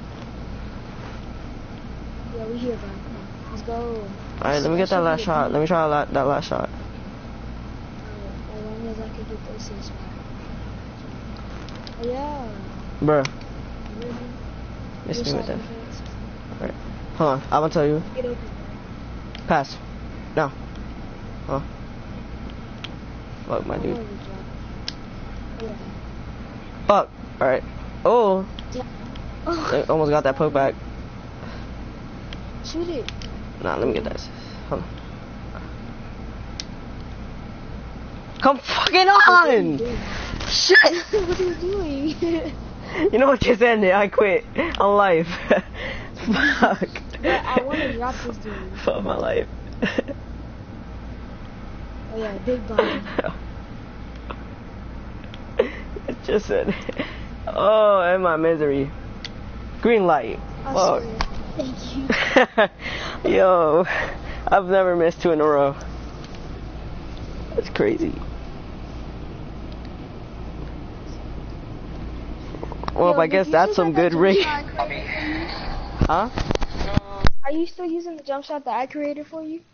Yeah, we here, bro. Come on. Let's go. Alright, let me get that last shot. Let me try that, that last shot. Alright, as long as I can get the assist. Oh, yeah. Bruh. Really? Miss Your me with side that. defense. Alright. Hold on. I'm gonna tell you. Get open. Pass. No. Oh. Fuck, my I dude. wanted to drop. Yeah. Fuck. Alright. Oh. Yeah. I Oh, almost got that poke back. shoot it. Nah, let me get that. Hold on. Come fucking on! Shit! What are you doing? You know what just ended? I quit on life. Fuck. I want to drop this dude. Fuck my life. Oh yeah, big body. It just said, oh, and my misery. Green light. I Fuck. swear. Thank you. Yo, I've never missed two in a row. That's crazy. Well, Yo, I Vic, guess you that's still some got that good rig. jump shot I created for you? Huh? Are you still using the jump shot that I created for you?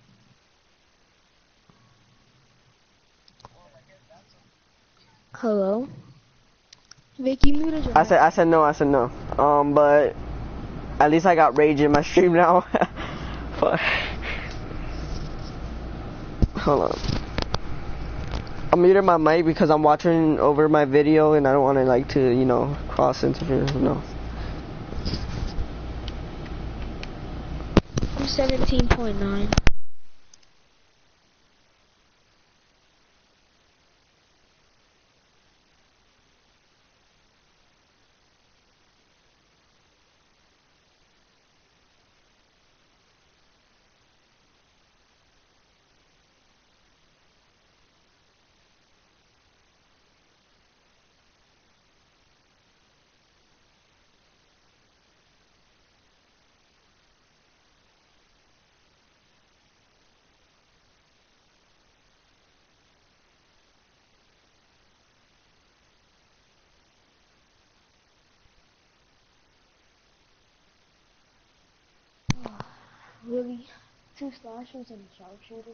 Hello? Vic, you muted your I said, I said no, I said no. Um, but at least I got rage in my stream now. Fuck. Hold on. I'm muting my mic because I'm watching over my video and I don't want to like to, you know, cross interfere, you know. I'm seventeen point nine. Really? Two slashers and a sharpshooter?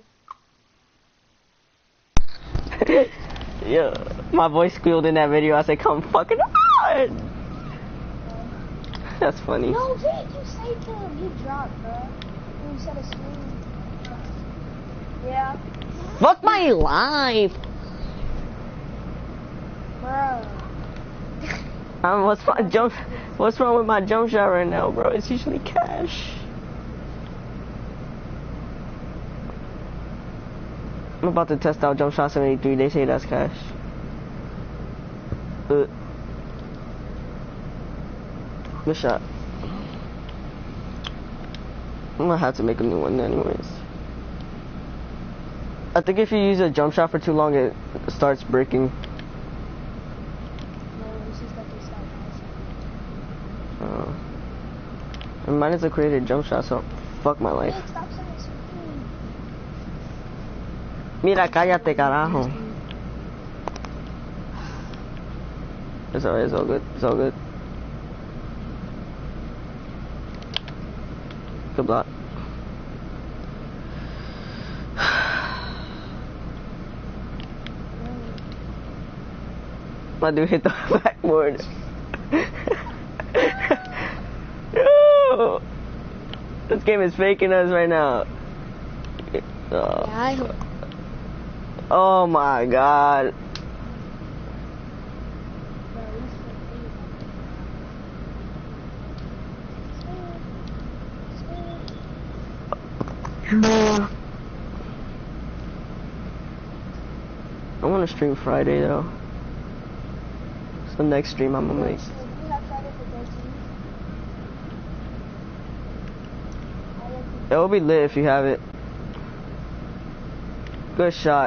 Yeah, my voice squealed in that video. I said, come fucking on! That's funny. No, Vic, you saved him. He dropped, bro. You said a screen. Yeah. Fuck my life! Bro. Um, what's my jump? What's wrong with my jump shot right now, bro? It's usually cash. I'm about to test out jump shot seventy-three. They say that's cash. Uh. Good shot. I'm gonna have to make a new one anyways. I think if you use a jump shot for too long, it starts breaking. Uh, and mine is a created jump shot, so fuck my life. Mira, cállate, carajo. It's alright, it's all good, it's all good. Good block. My dude hit the backboard. Yo! This game is faking us right now. Oh, Yeah, I hope. oh my god. I want to stream Friday though. So next stream I'm gonna make. It will be lit if you have it. Good shot.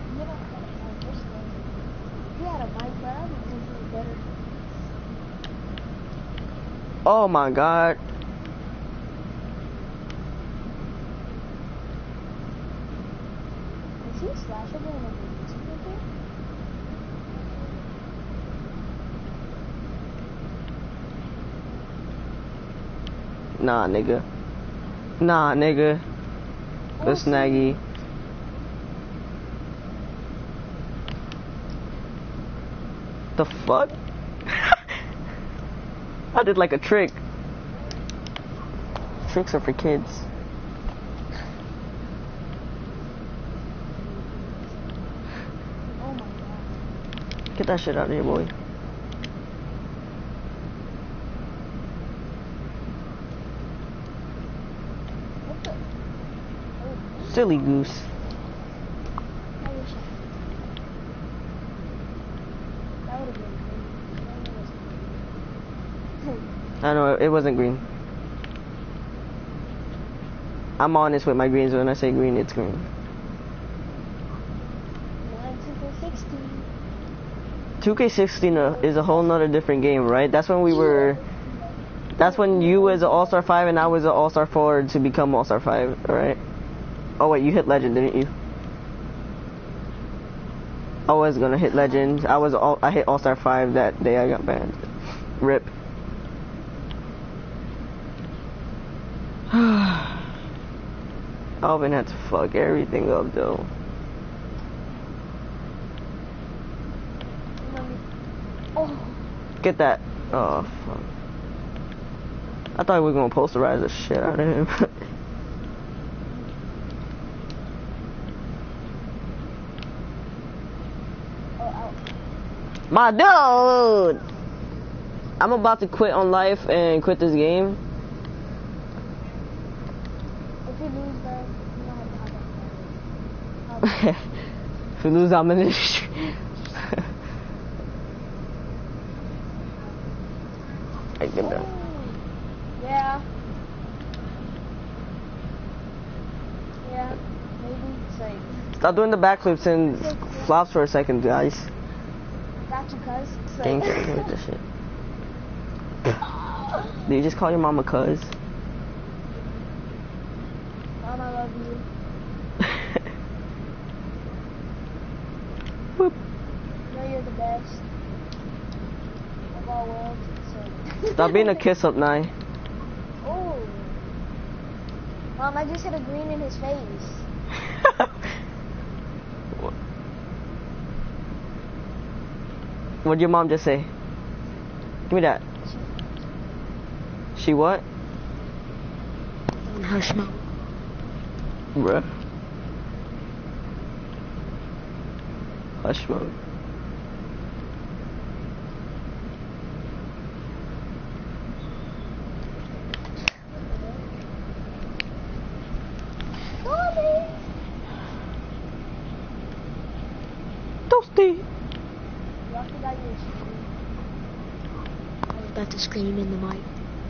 Oh my god. Is he slashable in a Nah, nigga. Nah, nigga. Good snaggy. The fuck? I did like a trick. Tricks are for kids. Oh my god. Get that shit out of here, boy. What the? Oh, Silly goose. I wish I That would have been great. I know, it wasn't green. I'm honest with my greens. When I say green, it's green. two K sixteen is a whole nother different game, right? That's when we were... That's when you was an All-Star five and I was an All-Star four to become All-Star five, right? Oh wait, you hit Legend, didn't you? I was gonna hit Legend. I was all, I hit All-Star five that day I got banned. Rip. Alvin had to fuck everything up though. Oh. Get that. Oh fuck. I thought we were gonna posterize the shit out of him. My dude! I'm about to quit on life and quit this game. If we lose, bro, you know how to have that. If we lose, I'm in the street. I get that. Yeah. Yeah. Maybe safe. Stop doing the backflips and flops for a second, guys. Got you, cuz. Thank you with this shit. Do you just call your mama cuz? Mom, I love you. Whoop. You know you're the best of all worlds. So. Stop being a kiss up, Nye. Oh. Mom, I just hit a green in his face. What'd your mom just say? Give me that. She what? Hush mouth. Bruh. Hush mode. Toasty. I was about to scream in the mic.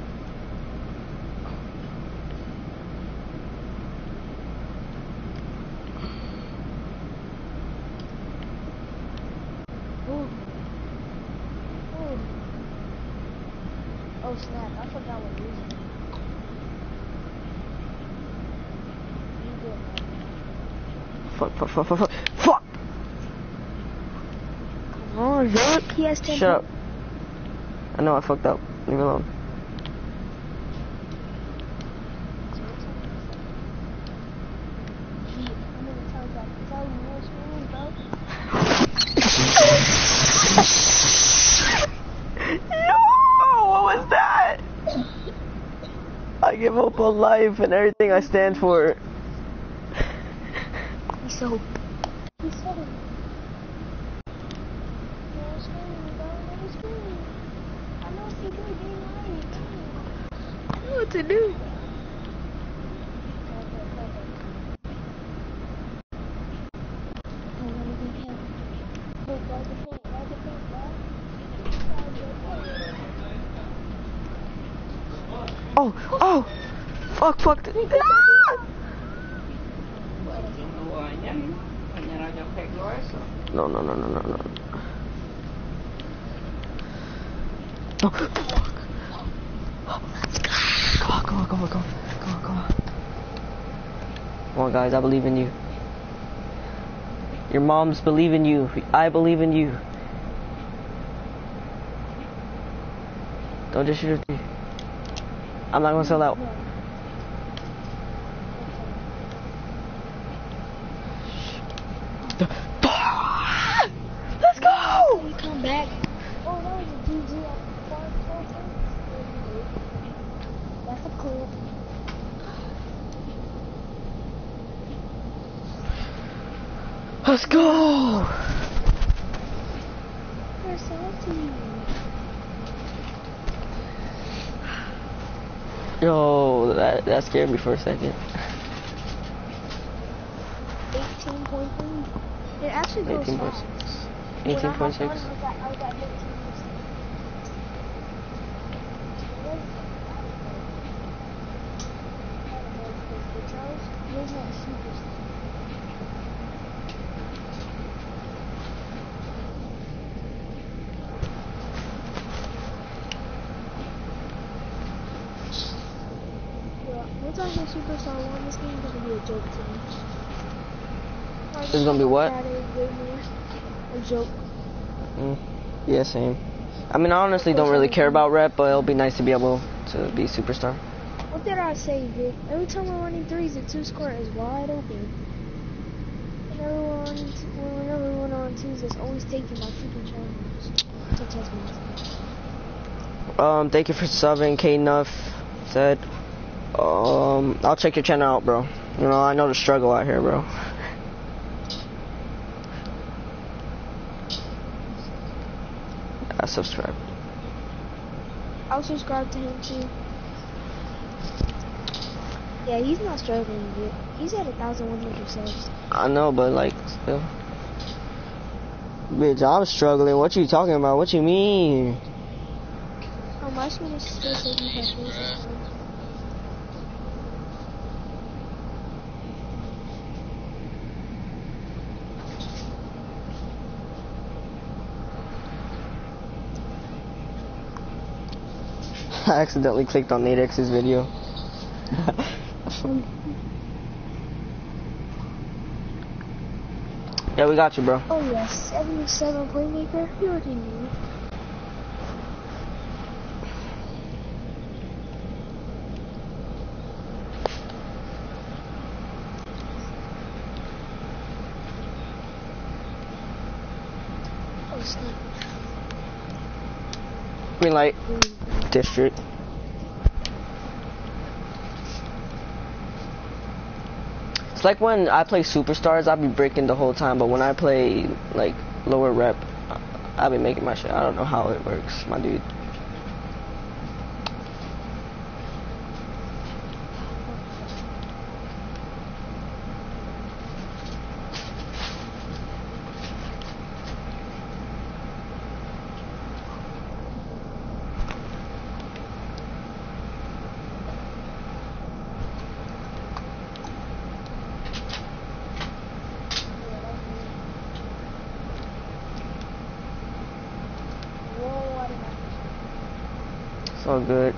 Oh snap, I forgot what reason. You good, man. Fuck, fuck, fuck, fuck, fuck. Fuck! Come on, Vic. He has ten Shut up. I know I fucked up. Leave me alone. Gee, how many times I can tell you you're screwing, bro? Yo! What was that? I give up on life and everything I stand for. He's so. He said it. You're screwing, bro. You're screwing. I know if you're being right. I know what to do. Oh, oh! Fuck, fuck. Ah! No, no, no, no, no, no. No, fuck. Come on, come on, come on, come on, come on, come on. Come on, guys, I believe in you. Your moms believe in you. I believe in you. Don't just shoot at me. I'm not gonna sell out. Let's go! We come back. Oh, that was a G G on the That's a cool. Let's go! We're salty. Yo, that that scared me for a second. eighteen point three. It actually goes eighteen point fast. six. When I eighteen point hopped on, six. I was at- I was at fifteen percent. Charles, here's my superstar. Once I hit Superstar one, this game's gonna be a joke to me. It's gonna be what? Friday, way more. A joke. Mm. Yeah, same. I mean, I honestly don't really care about rep, but it'll be nice to be able to be superstar. What did I say, Vic? Every time I'm running threes, the two score is wide open. Whenever we're on, whenever we're on twos, it's always taking my freaking challenges to test me. Um, thank you for subbing, K Nuff said. Um, I'll check your channel out, bro. You know, I know the struggle out here, bro. I subscribe. I'll subscribe to him too. Yeah, he's not struggling yet. He's at a thousand one hundred subs. I know, but like, still. Bitch, I'm struggling. What you talking about? What you mean? Oh, my screen is still seventy-five percent. I accidentally clicked on Nate X's video. Yeah, we got you, bro. Oh yes, seventy-seven playmaker. You already knew. Oh snap. Green light. District. It's like when I play Superstars, I'll be breaking the whole time, but when I play like lower rep, I'll be making my shit. I don't know how it works, my dude. It's all good.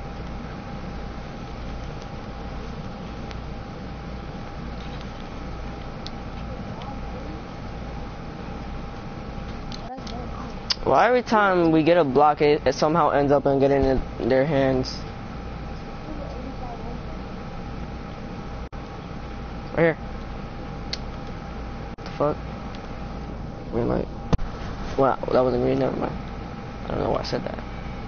Well, every time we get a block, it, it somehow ends up and getting in their hands. Right here. What the fuck? Green light. Well, that wasn't green, never mind. I don't know why I said that.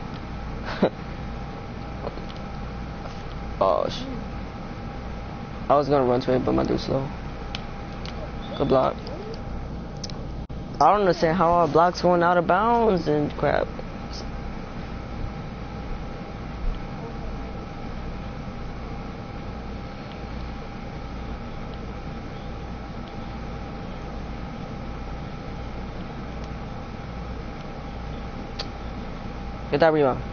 Oh, sh I was gonna run to it, but my dude's slow. Good block. I don't understand how our block's going out of bounds and crap. Get that rebound.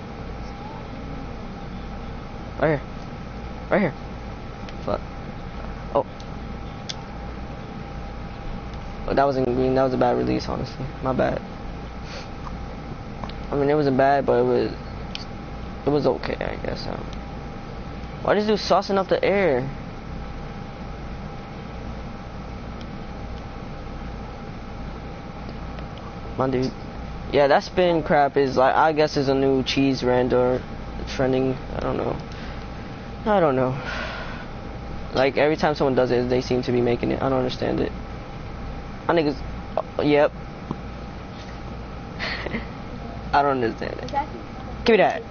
Right here. Right here. Fuck. Oh. Oh, that wasn't green. That was a bad release, honestly. My bad. I mean, it wasn't bad, but it was... It was okay, I guess. Um, why did you saucing up the air? My dude. Yeah, that spin crap is, like, I guess is a new cheese render trending. I don't know. I don't know. Like, every time someone does it, they seem to be making it. I don't understand it. I niggas... Oh, yep. I don't understand it. Give me that.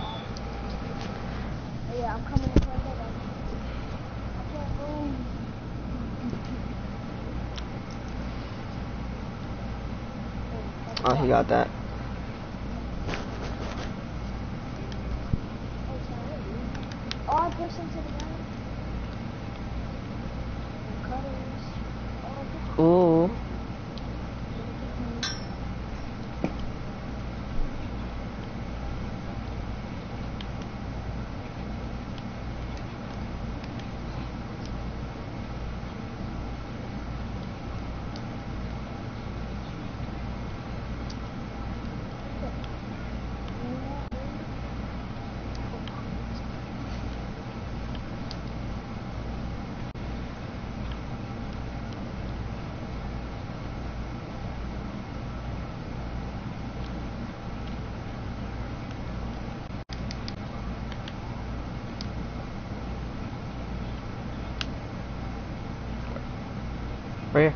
Yeah, I'm coming in front of them. I can't move. Oh, he got that. Oh, I pushed him to the ground. Cutters. Oh, Ooh. Right here.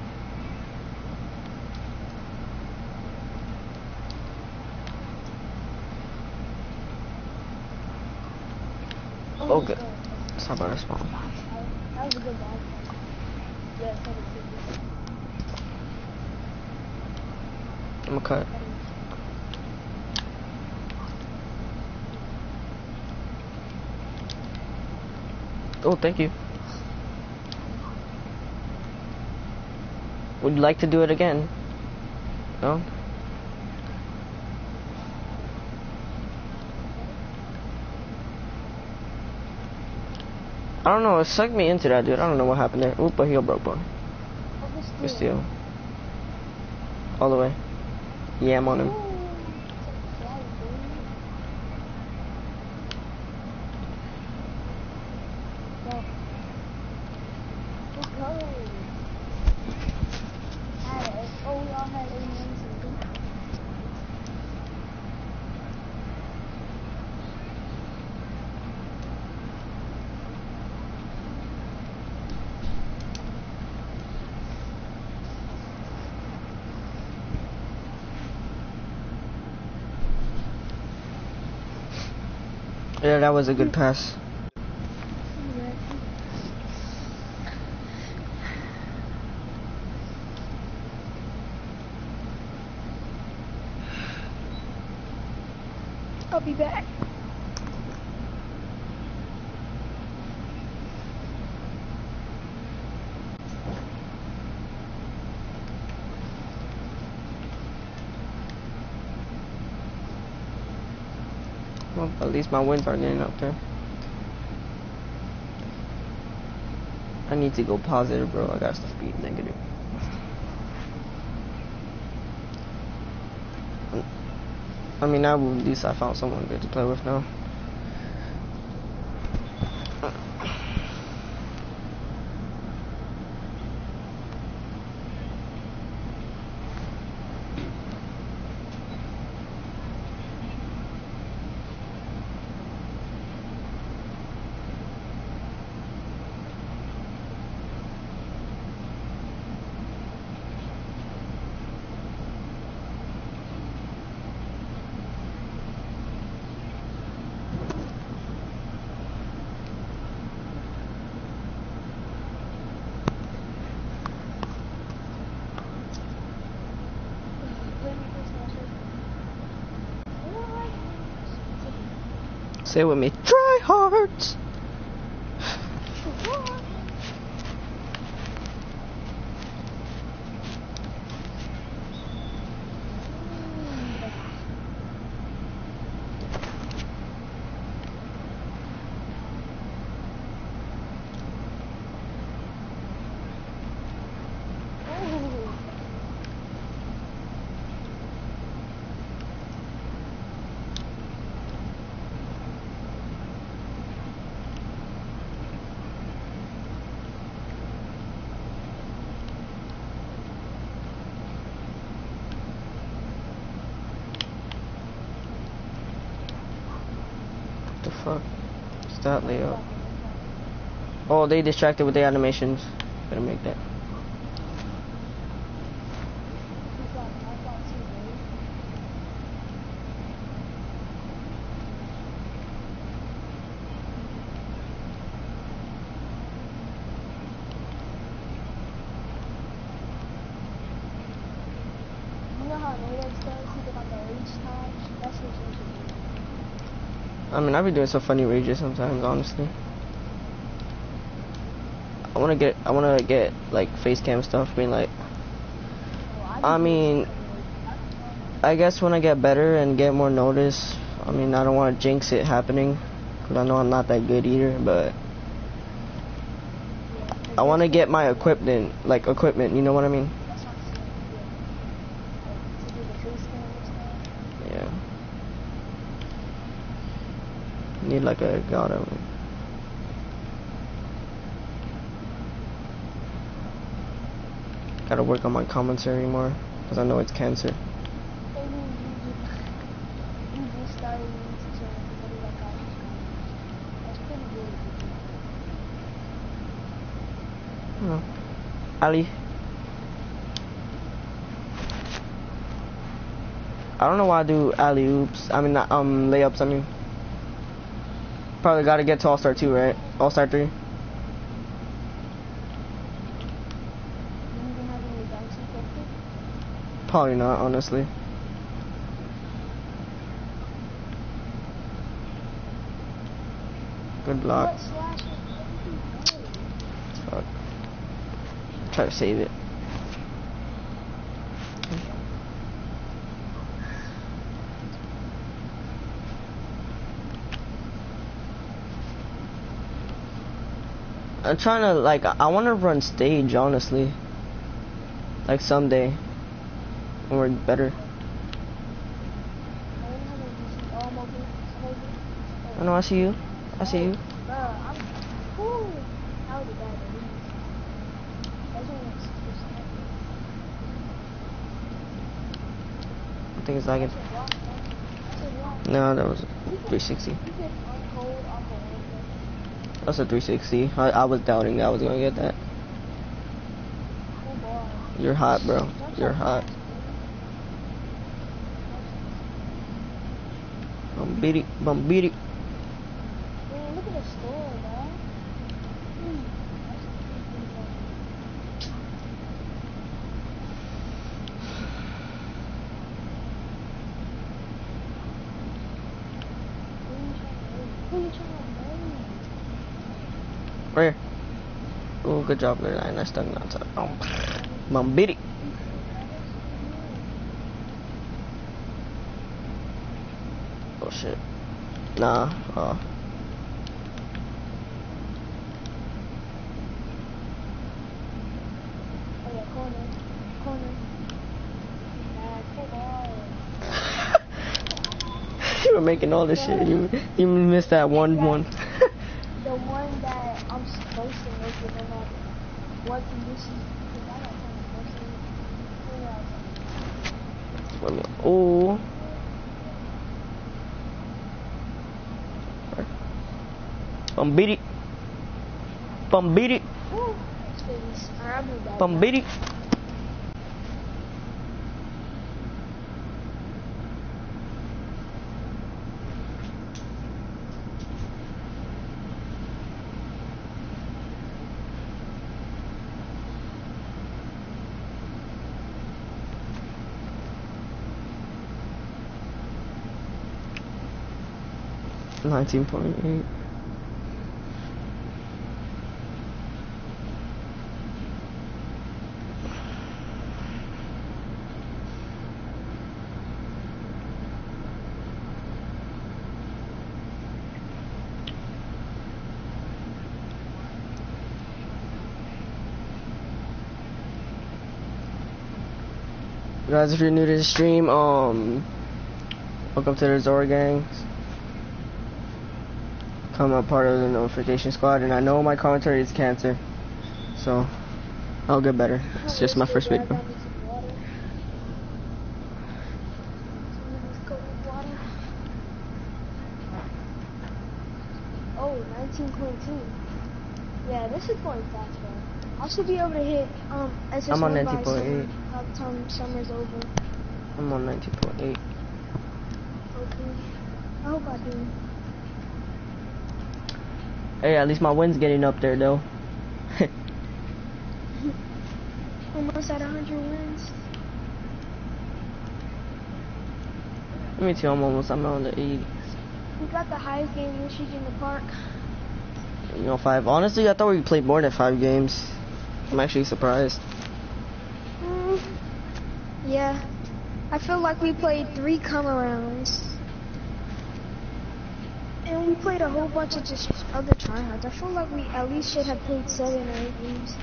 Oh, good. It's not about to spawn. that was a good ball. Yeah, that was good. I'm gonna cut. Oh, thank you. Would you like to do it again? No? I don't know, it sucked me into that, dude. I don't know what happened there. Oop, a heel broke bone. Good steal. All the way. Yeah, I'm on him. Yeah, that was a good pass. I'll be back. Well, at least my wins are getting up there. I need to go positive, bro. I got to be negative. I mean, now at least I found someone good to play with now. Say it with me. Try hards. The fuck? Start layup. Oh, they distracted with the animations. Better make that. You know how Nadex does? He did on the reach time? That's what you should do. I mean, I be doing some funny rages sometimes, honestly. I wanna get, I wanna get like face cam stuff, being like, I mean, I guess when I get better and get more notice, I mean, I don't want to jinx it happening, because I know I'm not that good either, but I want to get my equipment, like equipment, you know what I mean? Yeah. Need like a god of it. Gotta work on my commentary more, because I know it's cancer. Oh. Ali. I don't know why I do alley oops. I mean, not, um, layups. I mean, probably gotta get to All Star two, right? All Star three. Probably not, honestly. Good block. Fuck. Try to save it. I'm trying to, like, I want to run stage, honestly. Like, someday. When we're better. I know, I see you. I see you. I think it's lagging. No, that was three sixty. That's a three sixty. I, I was doubting that I was gonna get that. You're hot, bro. You're hot. Bombidi, bombidi. Man, look at the store, bro. Who you trying to Where? Oh, good job, good line. Nice done. Oh, bombidi. Oh shit. Nah. Uh. Oh yeah, corner, corner. Nah, come on. You were making all this shit. You you missed that one one. The one that I'm supposed to make it no matter what conditions. Oh. Bombidi. Bombidi. Bombidi. nineteen point eight. Guys, if you're new to the stream, um, welcome to the Zora Gang. I'm a part of the notification squad, and I know my commentary is cancer, so I'll get better. It's just my first video. Oh, nineteen point two. Yeah, this is going fast, bro. I should be able to hit um S S one I'm on by nineteen point eight. by the time summer's over. I'm on nineteen point eight. Hopefully. I hope I do. Hey, at least my win's getting up there, though. Almost at one hundred wins. Let me tell you, I'm almost, I'm on the eighties. We got the highest game this week in the park. You know, five. Honestly, I thought we played more than five games. I'm actually surprised. Mm, yeah. I feel like we played three come-arounds. And we played a whole bunch of just other tryhards. I feel like we at least should have played seven or eight games.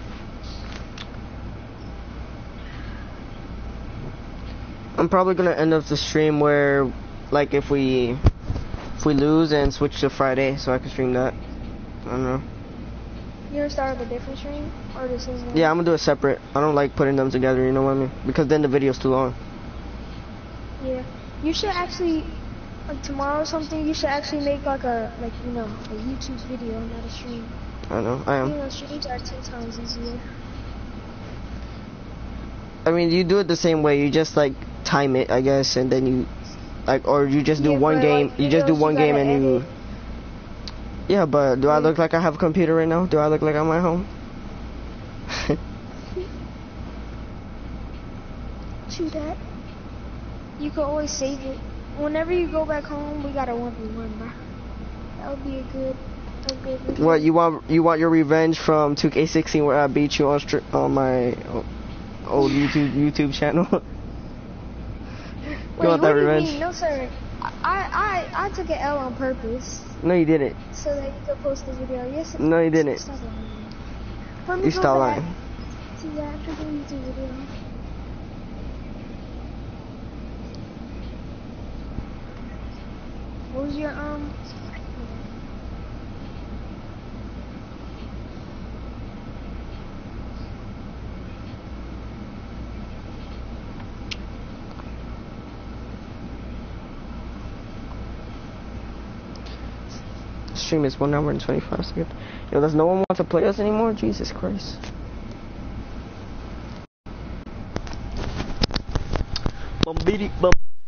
I'm probably gonna end up the stream where, like, if we if we lose and switch to Friday, so I can stream that. I don't know. You gonna start with a different stream or the same one? Yeah, I'm gonna do it separate. I don't like putting them together. You know what I mean? Because then the video's too long. Yeah. You should actually, like tomorrow or something, you should actually make like a, like, you know, a YouTube video, not a stream. I know. I am. You know, streams are ten times easier. I mean, you do it the same way. You just like time it, I guess, and then you like, or you just do Yeah, one but, game. like, you just do videos, one you game gotta and you. edit. Yeah, but do I Yeah. look like I have a computer right now? Do I look like I'm at home? True that. You can always save it. Whenever you go back home, we got a one v one, bro. That would be a good Okay, this What is- you want? You want your revenge from two K sixteen where I beat you on str on my o- old YouTube YouTube channel? Wait, you want that what do you revenge? mean? No, sir. I, I, I took an L on purpose No, you didn't. so that you could post this video. Yes. No, you didn't. Stop lying. Let me You go stop back lying. to the actual YouTube video. What was your um? Stream is one hour and twenty-five seconds. Yo, does no one want to play us anymore? Jesus Christ. Bumbidi bum.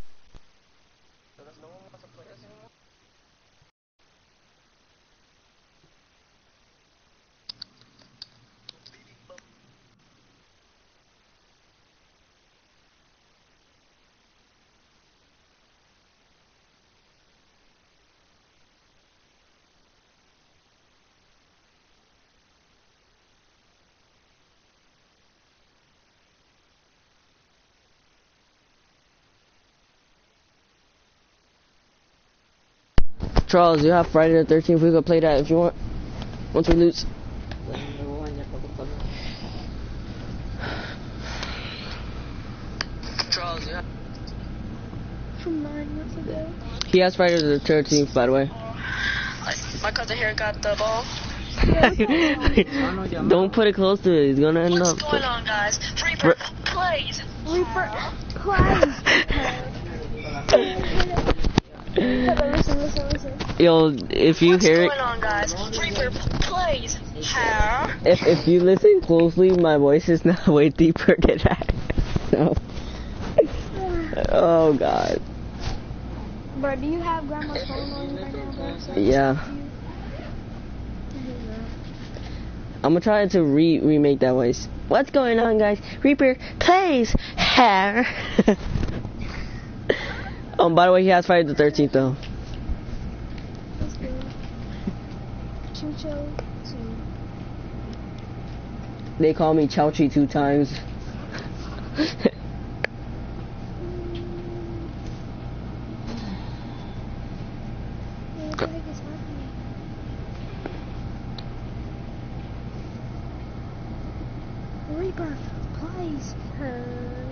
Charles, you have Friday the thirteenth. We could play that if you want. Once we lose. Charles, you have. From nine months ago. He has Friday the thirteenth, by the way. My cousin here got the ball. Don't put it close to it. He's gonna end What's up. going on, guys? Reaper Re- plays. Reaper, plays. Listen, listen, listen. Yo, if you What's hear going it, on, guys? Reaper plays. How? if if you listen closely, my voice is now way deeper than that. No. Oh God. Bro, do you have grandma's phone on you right now, bro? So Yeah. I'm gonna try to re remake that voice. What's going on, guys? Reaper plays hair. Um. By the way, he has Friday the thirteenth though. That's good. Chucho, two. They call me Chowchi two times. Yeah, what the heck is happening? Reaper plays her.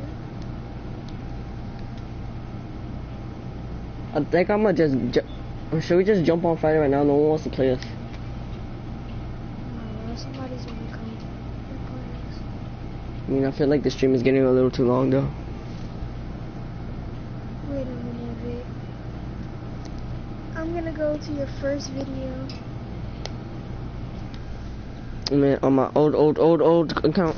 I think I'm gonna just. Ju- or should we just jump on Friday right now? No one wants to play us. No, somebody's gonna come and play us. I mean, I feel like the stream is getting a little too long though. Wait a minute, Vic. I'm gonna go to your first video. I mean, on my old, old, old, old account.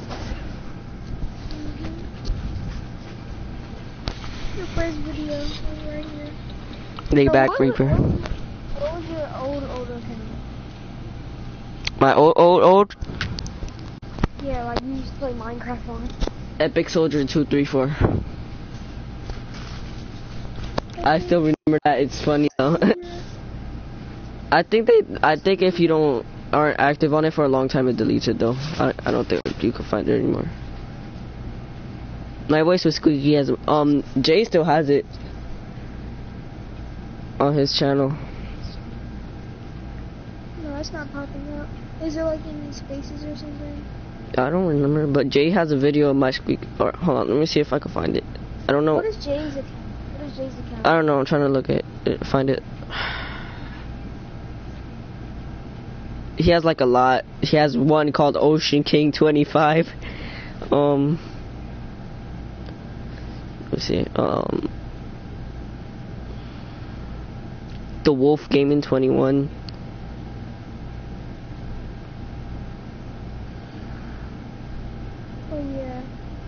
Your first video is right here. They So back what- Reaper. What, what was your old, old account? My old, old, old Yeah, like you used to play Minecraft on. Epic Soldier two three four. I still remember that. It's funny though. I think they. I think if you don't aren't active on it for a long time, it deletes it though. I I don't think you can find it anymore. My voice was squeaky. Has um Jay still has it on his channel. No, it's not popping up. Is it like in spaces or something? I don't remember, but Jay has a video of my squeak. Or hold on, let me see if I can find it. I don't know. What is Jay's account? What is Jay's account? I don't know. I'm trying to look at it, find it. He has like a lot. He has one called Ocean King twenty-five. Um, let's see. Um, The Wolf Gaming twenty-one. Oh yeah.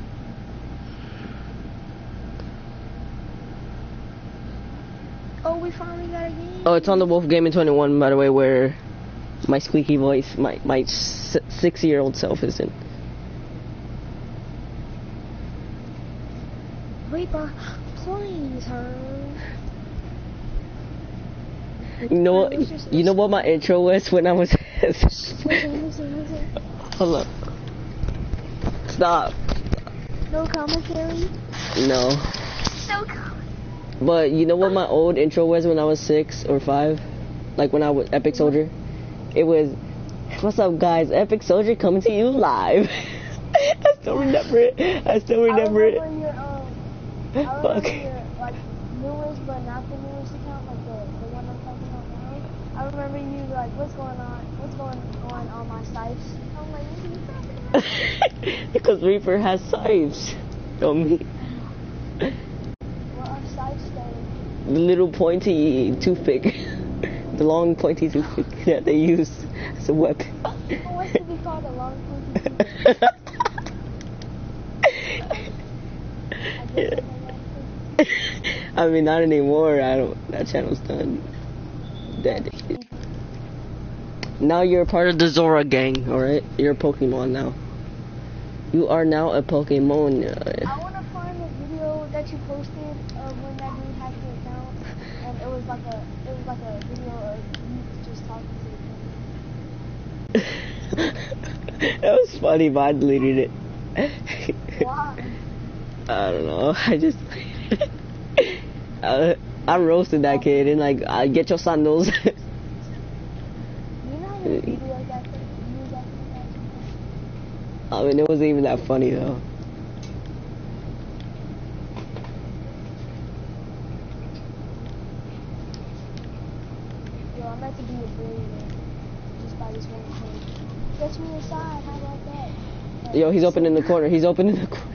Oh, we finally got a game. Oh, it's on the Wolf Gaming twenty-one, by the way, where my squeaky voice, my my s- six-year-old self is in. Reaper, please her. You know what? You know what my intro was when I was. Listen, listen, listen. Hold up. Stop. No commentary. No. No commentary. But you know what my old intro was when I was six or five? Like when I was Epic Soldier? It was, what's up guys, Epic Soldier coming to you live. I still remember it. I still remember I it. remember your, um, I remember Fuck. your, like, newest, but not the newest account, like the, the one I'm talking about now. I remember you, like, what's going on, what's going on on my sites? I'm like, what are you talking about? Because Reaper has scythes. Don't me. What are sites though? The little pointy toothpick. The long pointy toothpick that they use as a weapon. Who wants to be called a long pointy toothpick? I guess I'm a long pointy. I mean, not anymore. I don't. That channel's done. Dead. Now you're a part of the Zora gang. All right, you're a Pokemon now. You are now a Pokemon. I want to find the video that you posted of when that dude hacked your account, and it was like a, it was like a video of you just talking to the That was funny, but I deleted it. Why? I don't know. I just. I, I roasted that kid and like, I get your sandals. You know how many videos that could use that I mean, it wasn't even that funny though. Yo, I'm about to be a billionaire just by this one thing. Catch me inside, how about that? Yo, he's open in the corner. He's open in the corner.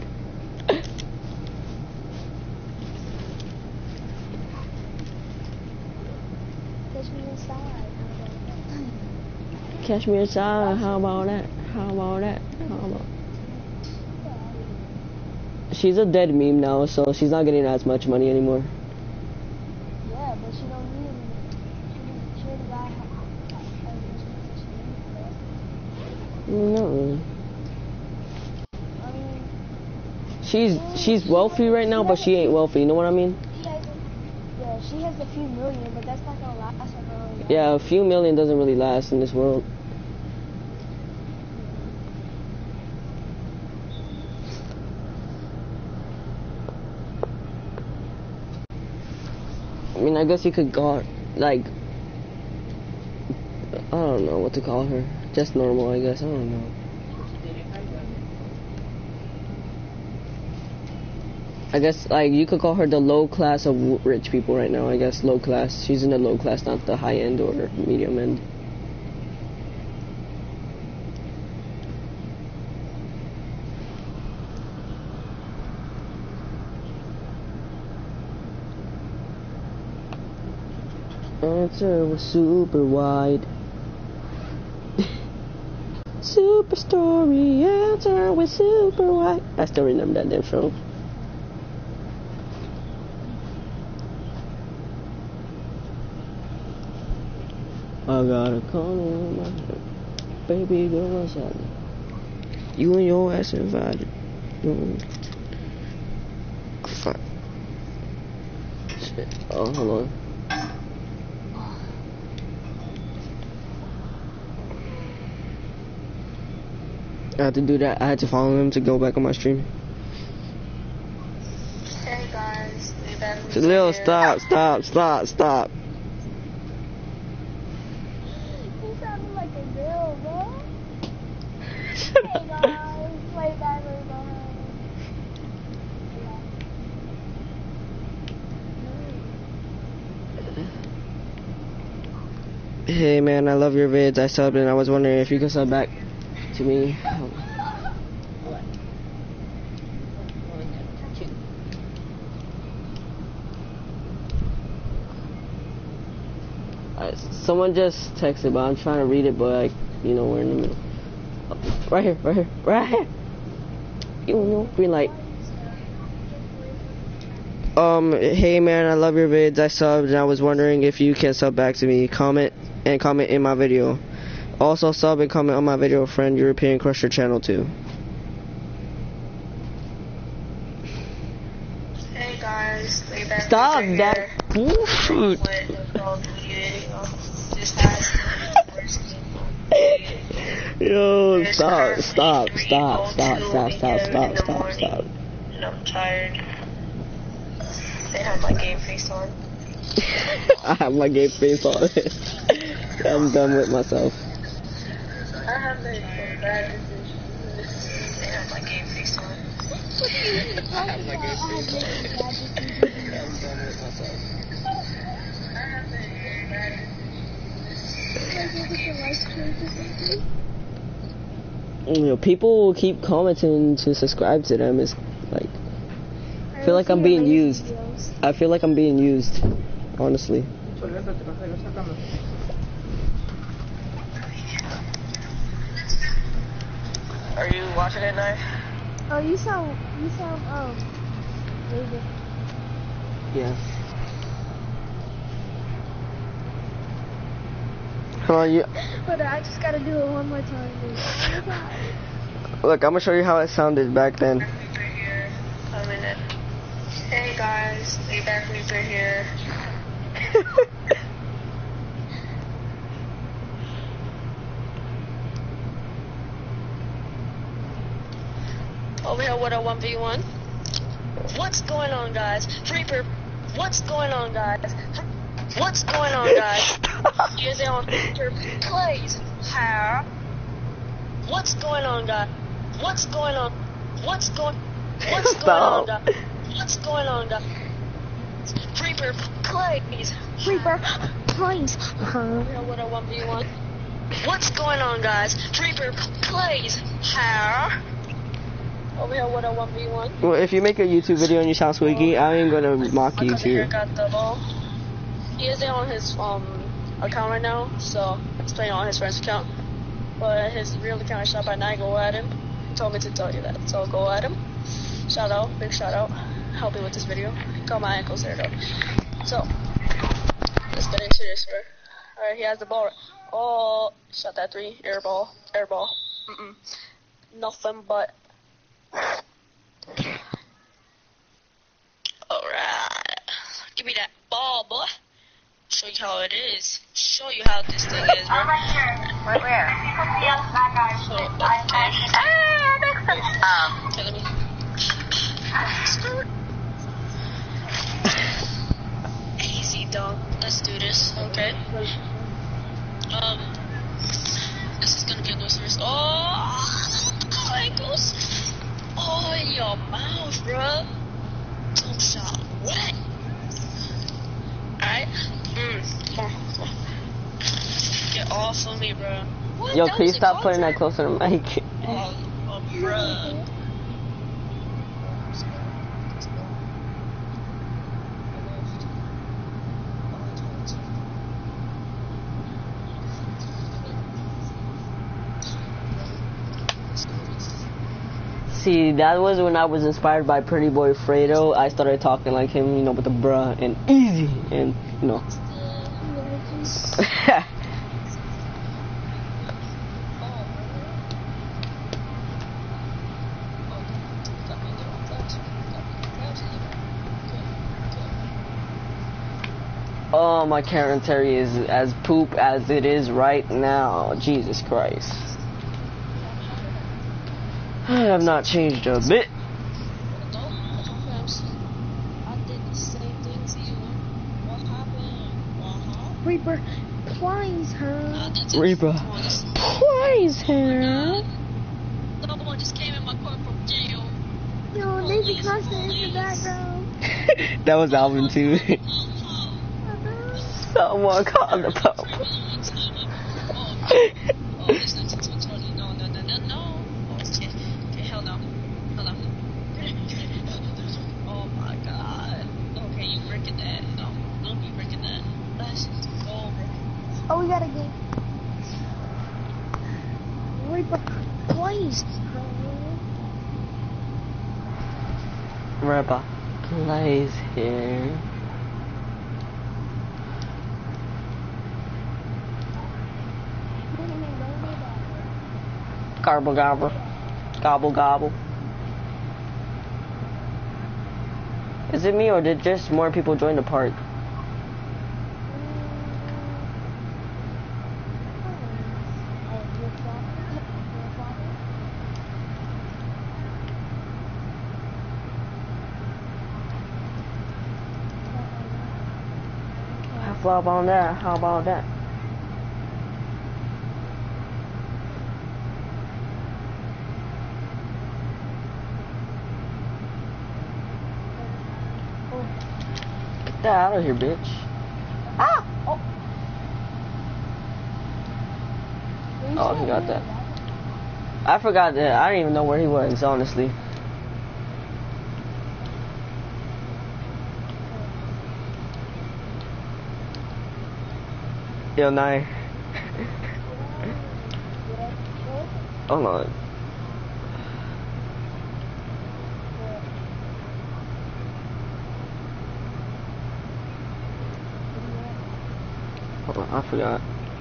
Catch me inside, how about that? Catch me inside. How about that? How about that? How about? She's a dead meme now, so she's not getting as much money anymore. Yeah, but she don't need it. She didn't buy as much as she needs. Not really. I mean, She's she's wealthy right now, but she ain't wealthy. You know what I mean? she has, yeah, she has a few million, but that's not gonna last her very long. Yeah, a few million doesn't really last in this world. I mean, I guess you could call, like, I don't know what to call her. Just normal, I guess. I don't know. I guess, like, you could call her the low class of w- rich people right now. I guess low class. She's in the low class, not the high end or medium end. Answer was super wide. Super story, answer was super wide. I still remember that damn show. I got a corner in my head. Baby girl, what's happening? You and your ass invited. Mm. Fuck. Shit. Oh, hold on. I had to do that. I had to follow him to go back on my stream. Hey guys, we been Lil, stop, stop, stop, stop. You sounded like a girl, bro. Hey guys, way back, way behind. Hey man, I love your vids. I subbed and I was wondering if you could sub back to me. Uh, someone just texted, but I'm trying to read it, but like, you know, we're in the middle. Oh, right here, right here, right here. You know, green light. Um, hey man, I love your vids. I subbed and I was wondering if you can sub back to me. Comment and comment in my video. Also sub and comment on my video friend European Crusher channel too. Hey guys, we been Stop here that bullshit. with the Call of Duty, um, this has the worst game. Yo, There's stop, currently stop, three stop, oh stop, two stop, stop, a m stop, in the stop, morning, stop. And I'm tired. They have my game face on. I have my game face on. I'm done with myself. I have made some bad decisions. They have my game face on. I have my game face on. I'm done with myself. I have made bad decisions. You know, people will keep commenting to subscribe to them. It's like, I feel like I'm being used. I feel like I'm being used, honestly. Are you watching it now? Oh, you sound, you sound, um, David. Yeah. Well, you, But I just gotta do it one more time, dude. One more time. look, I'm gonna show you how it sounded back then. Reaper here. I'm in it. Hey guys, Back Reaper here. Over here with a one v one. What's going on, guys? Reaper, what's going on, guys? What's going on, guys? Is it on Reaper plays? How? What's going on, guys? What's going on? What's going? What's going on, Stop. guys? What's going on, guys? Reaper plays. Reaper, please. Over here with a one v one. What's going on, guys? Reaper plays. How? Over here with a one v one. Well, if you make a YouTube video and you sound squeaky, I ain't gonna mock My you cousin here too. got the ball. He isn't on his um account right now, so he's playing on his friend's account. But his real account is Shot by Nine. Go at him. He told me to tell you that, so go at him. Shout out, big shout out. Help me with this video. Got my ankles there though. So let's get into this, bro. All right, he has the ball. Oh, shot that three. Air ball. Air ball. Mm-mm. Nothing but. Alright. Give me that ball, boy. Show you how it is. Show you how this thing is, bro. Right here. Right where? Yes, that guy. So, okay. Ah, next to um. Okay, let me. Skirt. Easy, dog. Let's do this. Okay. Um. This is gonna be a no serious. Oh, ankles. Oh, in your mouth, bruh. Don't shot wet. Alright. Mm. Come on, come on. Get off of me, bruh. What? Yo, That please was a stop call putting for- that close to the mic. Oh, oh, bruh. See, that was when I was inspired by Pretty Boy Fredo. I started talking like him, you know, with the bruh and easy and, you know. Oh, my Karen Terry is as poop as it is right now. Jesus Christ. I have not changed a bit. Reaper, please, huh? Reaper, please, huh? Another one just came in my car from jail. Yo, David Costa in the background. That was Alvin too. Someone called the police. Oh, this is totally no, no, no, no, no. Okay, okay, hell no, hell no. Oh my God. Okay, you breaking that? No, don't be breaking that. Let's go, bro. Oh, we got a game. Reaper, please. Reaper, please here. Gobble gobble. Gobble gobble. Is it me or did just more people join the park? flip-flop on that. How about that? Get that out of here, bitch. Ah! Oh. Oh, he got that. I forgot that. I didn't even know where he was, honestly. Yo, nine. Hold on. Hold on, I forgot.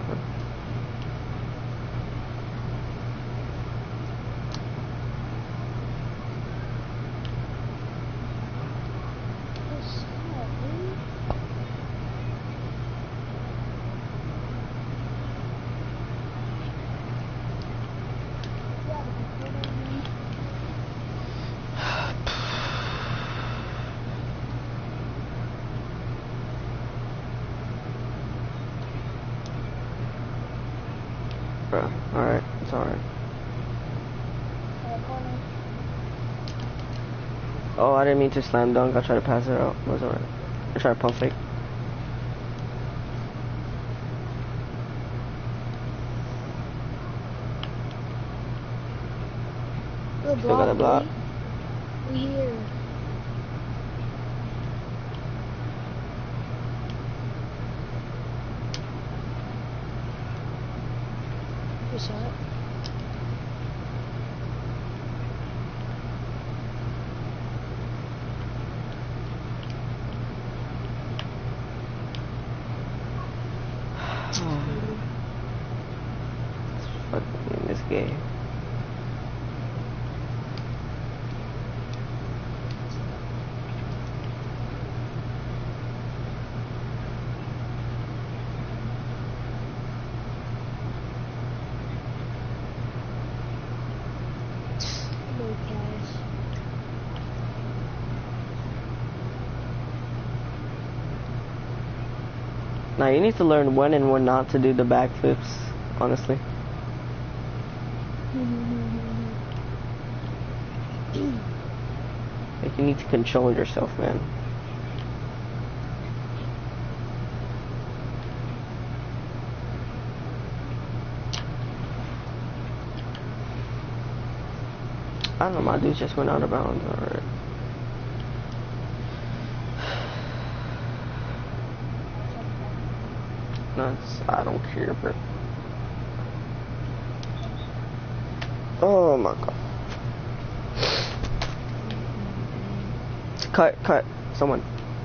Alright, it's alright. Oh, I didn't mean to slam dunk. I tried to pass it out. It was alright. I tried to pump fake. Good Still got a block. We here. Good shot. Fucking in this game. No cash. Now you need to learn when and when not to do the backflips, honestly. Like you need to control yourself, man. I don't know, my dude just went out of bounds. Alright. Nuts. I don't care, bro. Oh my god. Cut, cut. Someone.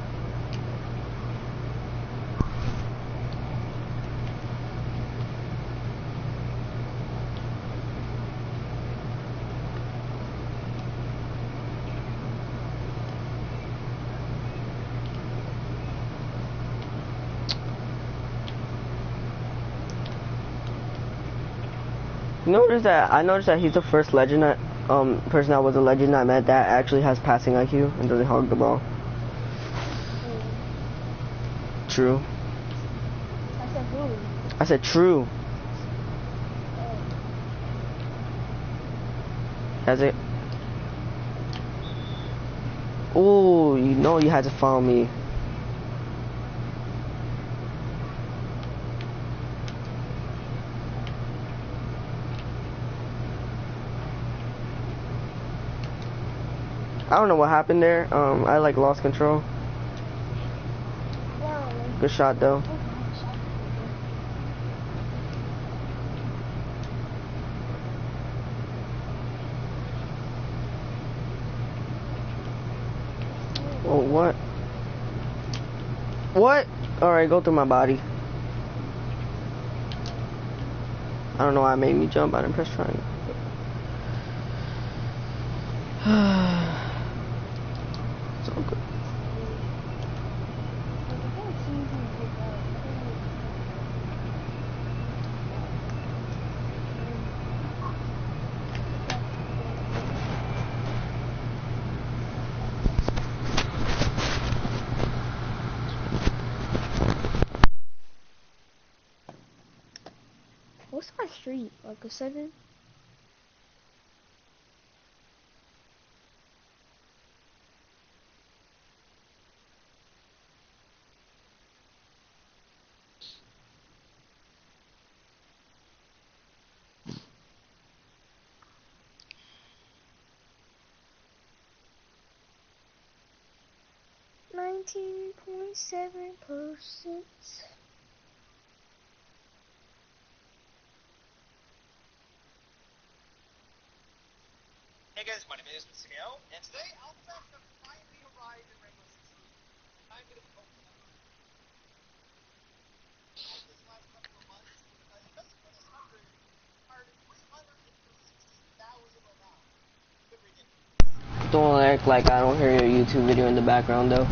You notice that I noticed that he's the first legend that um person that was a legend I met that actually has passing I Q and doesn't hog the ball. True. I said who? I said true. Has it? Oh, you know you had to follow me. I don't know what happened there. Um, I like lost control. Good shot though. Oh, what? What? Alright, go through my body. I don't know why it made me jump. I didn't press triangle. It's all good. street? Like a seven? Nineteen point seven percent. Hey guys, my name is Miguel, and today I'll test the finally arrived in Rainbow Six Siege. I'm gonna open up this last couple of months, uh, just for this hundred, are three hundred sixty thousand around. Good reading. Don't act like I don't hear your YouTube video in the background though.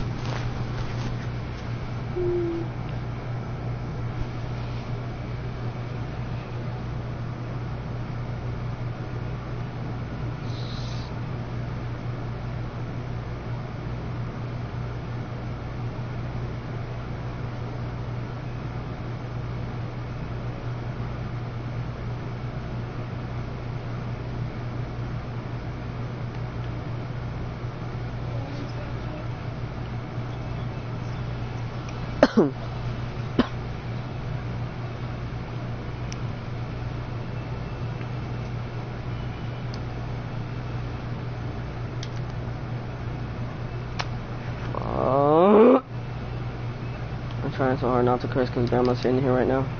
Uh, I'm trying so hard not to curse because Grandma's sitting here right now.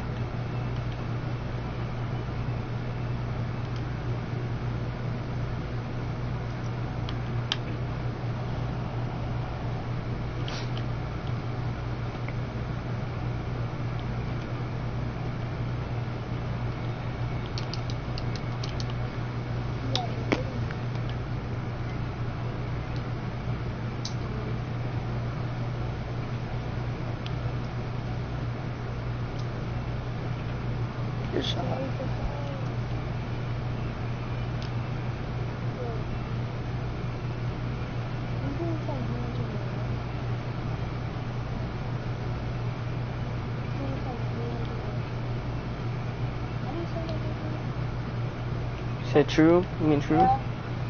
Good shot. Say true? You mean true? Why?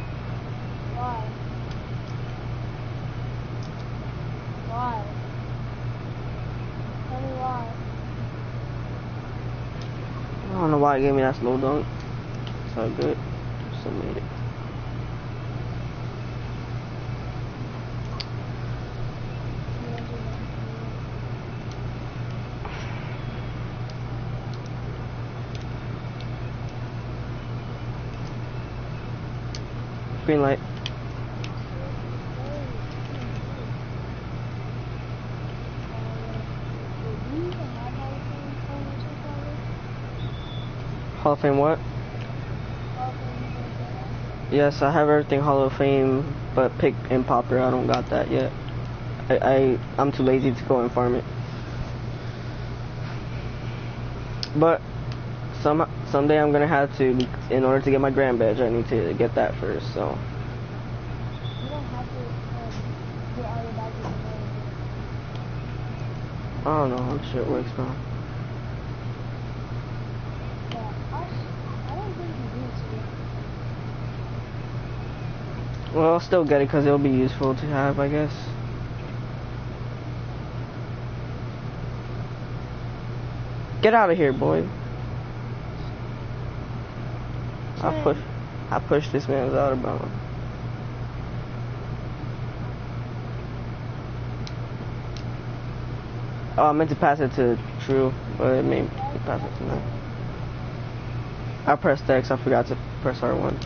Why? Tell me why. I don't know why it gave me that slow dunk. It's all good. Still made it. Green light. Hall of Fame what? Yes, I have everything Hall of Fame, but pick and popper, I don't got that yet. I, I I'm too lazy to go and farm it. But some someday I'm gonna have to, in order to get my grand badge, I need to get that first. So. You don't have to um, get all your badges and everything. I don't know. I'm sure it works, bro. Yeah, I, I don't think you need to. Well, I'll still get it because it'll be useful to have, I guess. Get out of here, boy. I push. I pushed this man's out of bounds. Oh, I meant to pass it to True, but it made me pass it to me. I pressed X. I forgot to press R one.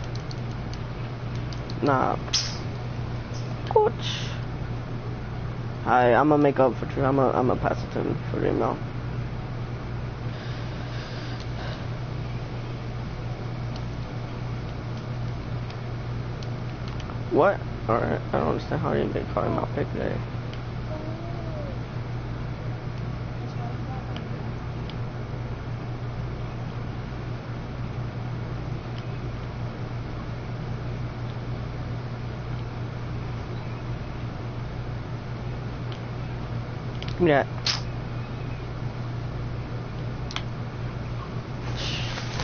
Nah. Coach. I I'm gonna make up for True. I'm gonna I'm gonna pass it to him for him now. What? Alright, I don't understand how you didn't get caught in my pick there. Give me that.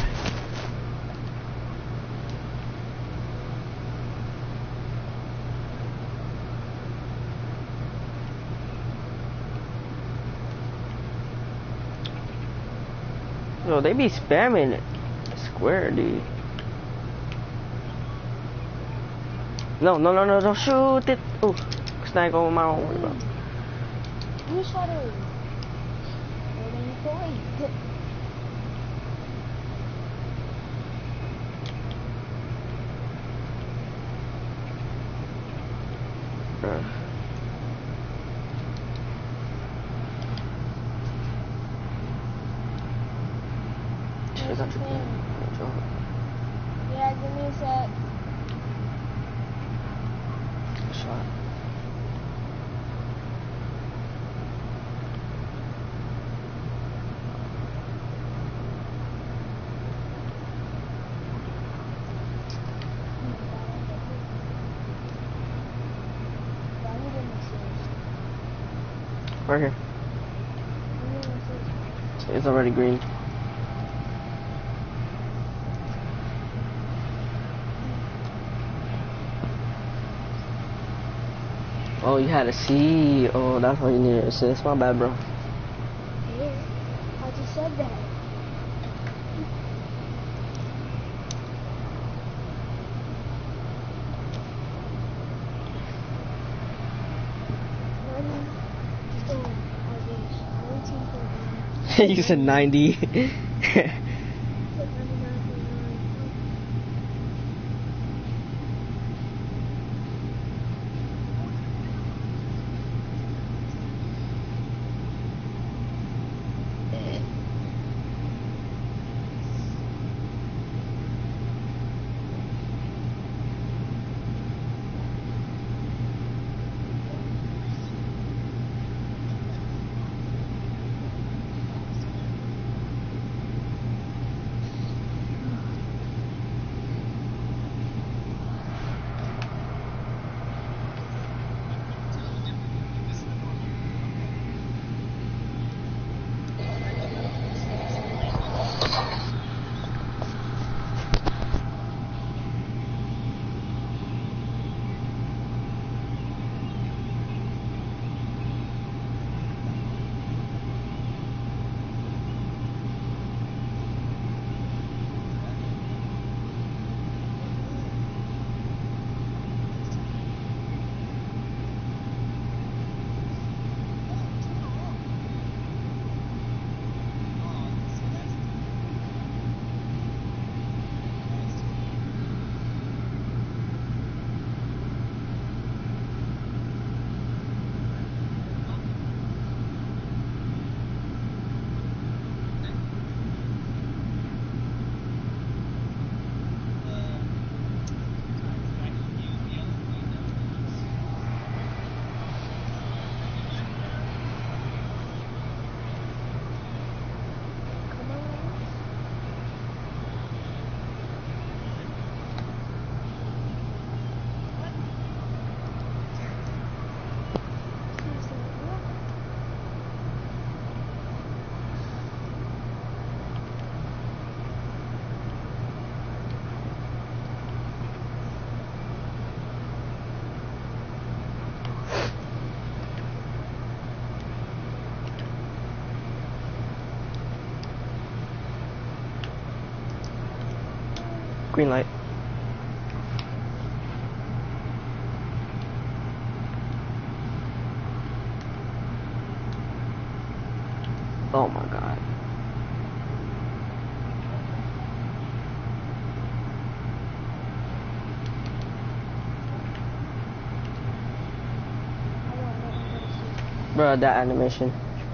Yo, they be spamming it. Square, dude. No, no, no, no, don't shoot it. Oh, snag on my own. Worry about. You shot her. Well, then you can wait. Bruh. Shit, I tripped in. Yeah, give me a sec. Shot. Right here. It's already green. Oh, you had a C. Oh, that's what you needed to assist. My bad, bro. Yeah, I just said that. You said ninety. Green light. Oh my god. Bro, that animation.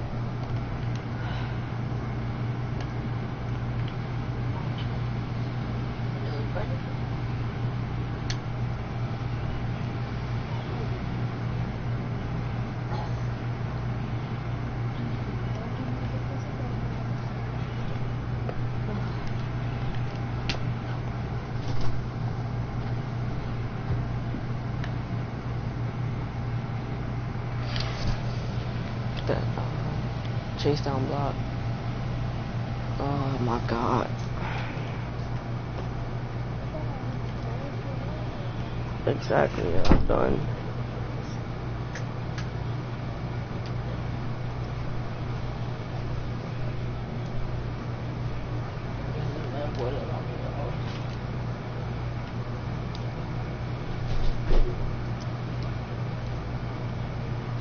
That chase down block. Oh my god. Exactly, yeah, I'm done.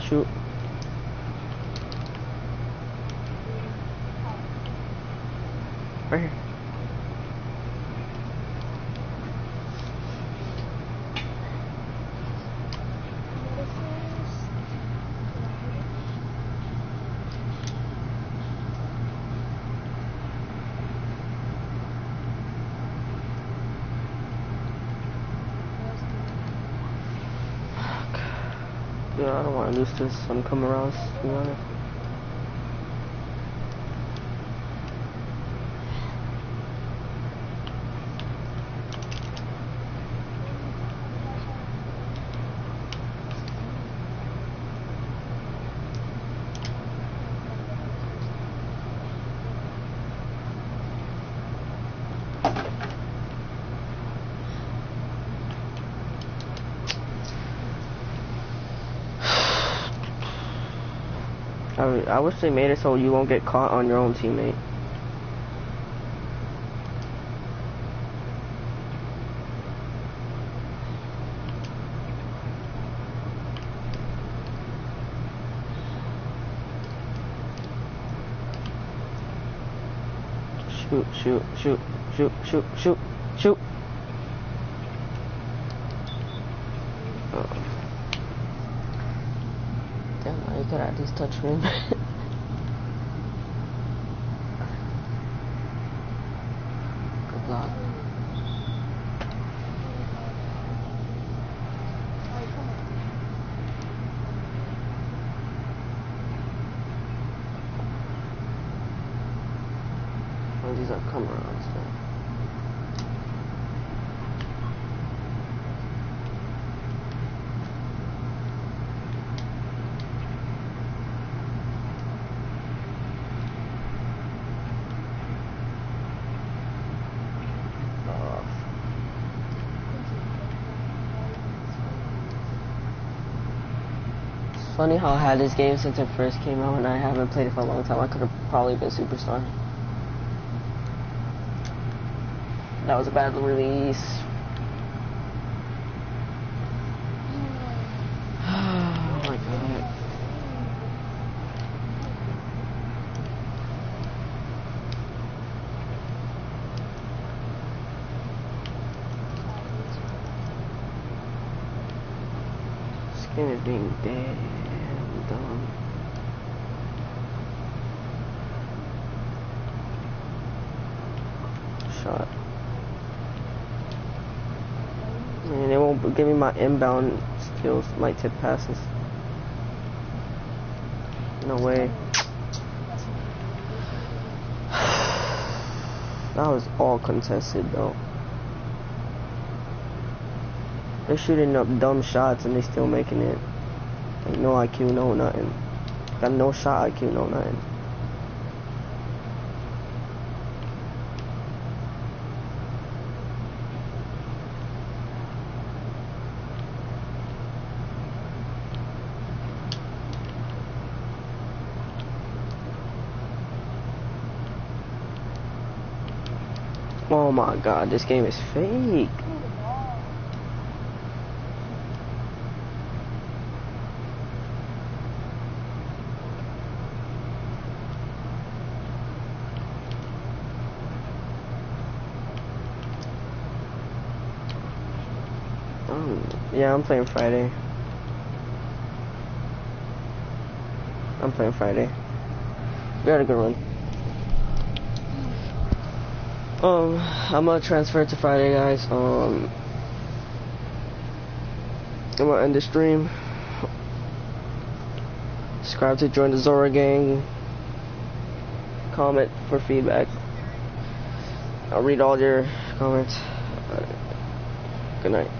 shoot. Right here. Yeah, I don't want to lose this. I'm coming around, to be honest. I, I wish they made it so you won't get caught on your own teammate. Shoot, shoot, shoot, shoot, shoot, shoot, shoot. Oh. Damn, now you could at least touch me. Good luck. Oh, these are come around, so. Funny how I had this game since it first came out and I haven't played it for a long time. I could have probably been superstar. That was a bad release. Oh my god. This game is being dead. Dumb. Shot. Man, they won't give me my inbound skills, my tip passes. No way. That was all contested though. They're shooting up dumb shots and they still making it. Like no I Q, no nothing. Got no shot I Q, no nothing. Oh my god, this game is fake. Yeah, I'm playing Friday. I'm playing Friday. We had a good run. Um, I'm gonna transfer to Friday, guys. Um, I'm gonna end the stream. Subscribe to join the Zora gang. Comment for feedback. I'll read all your comments. Good night.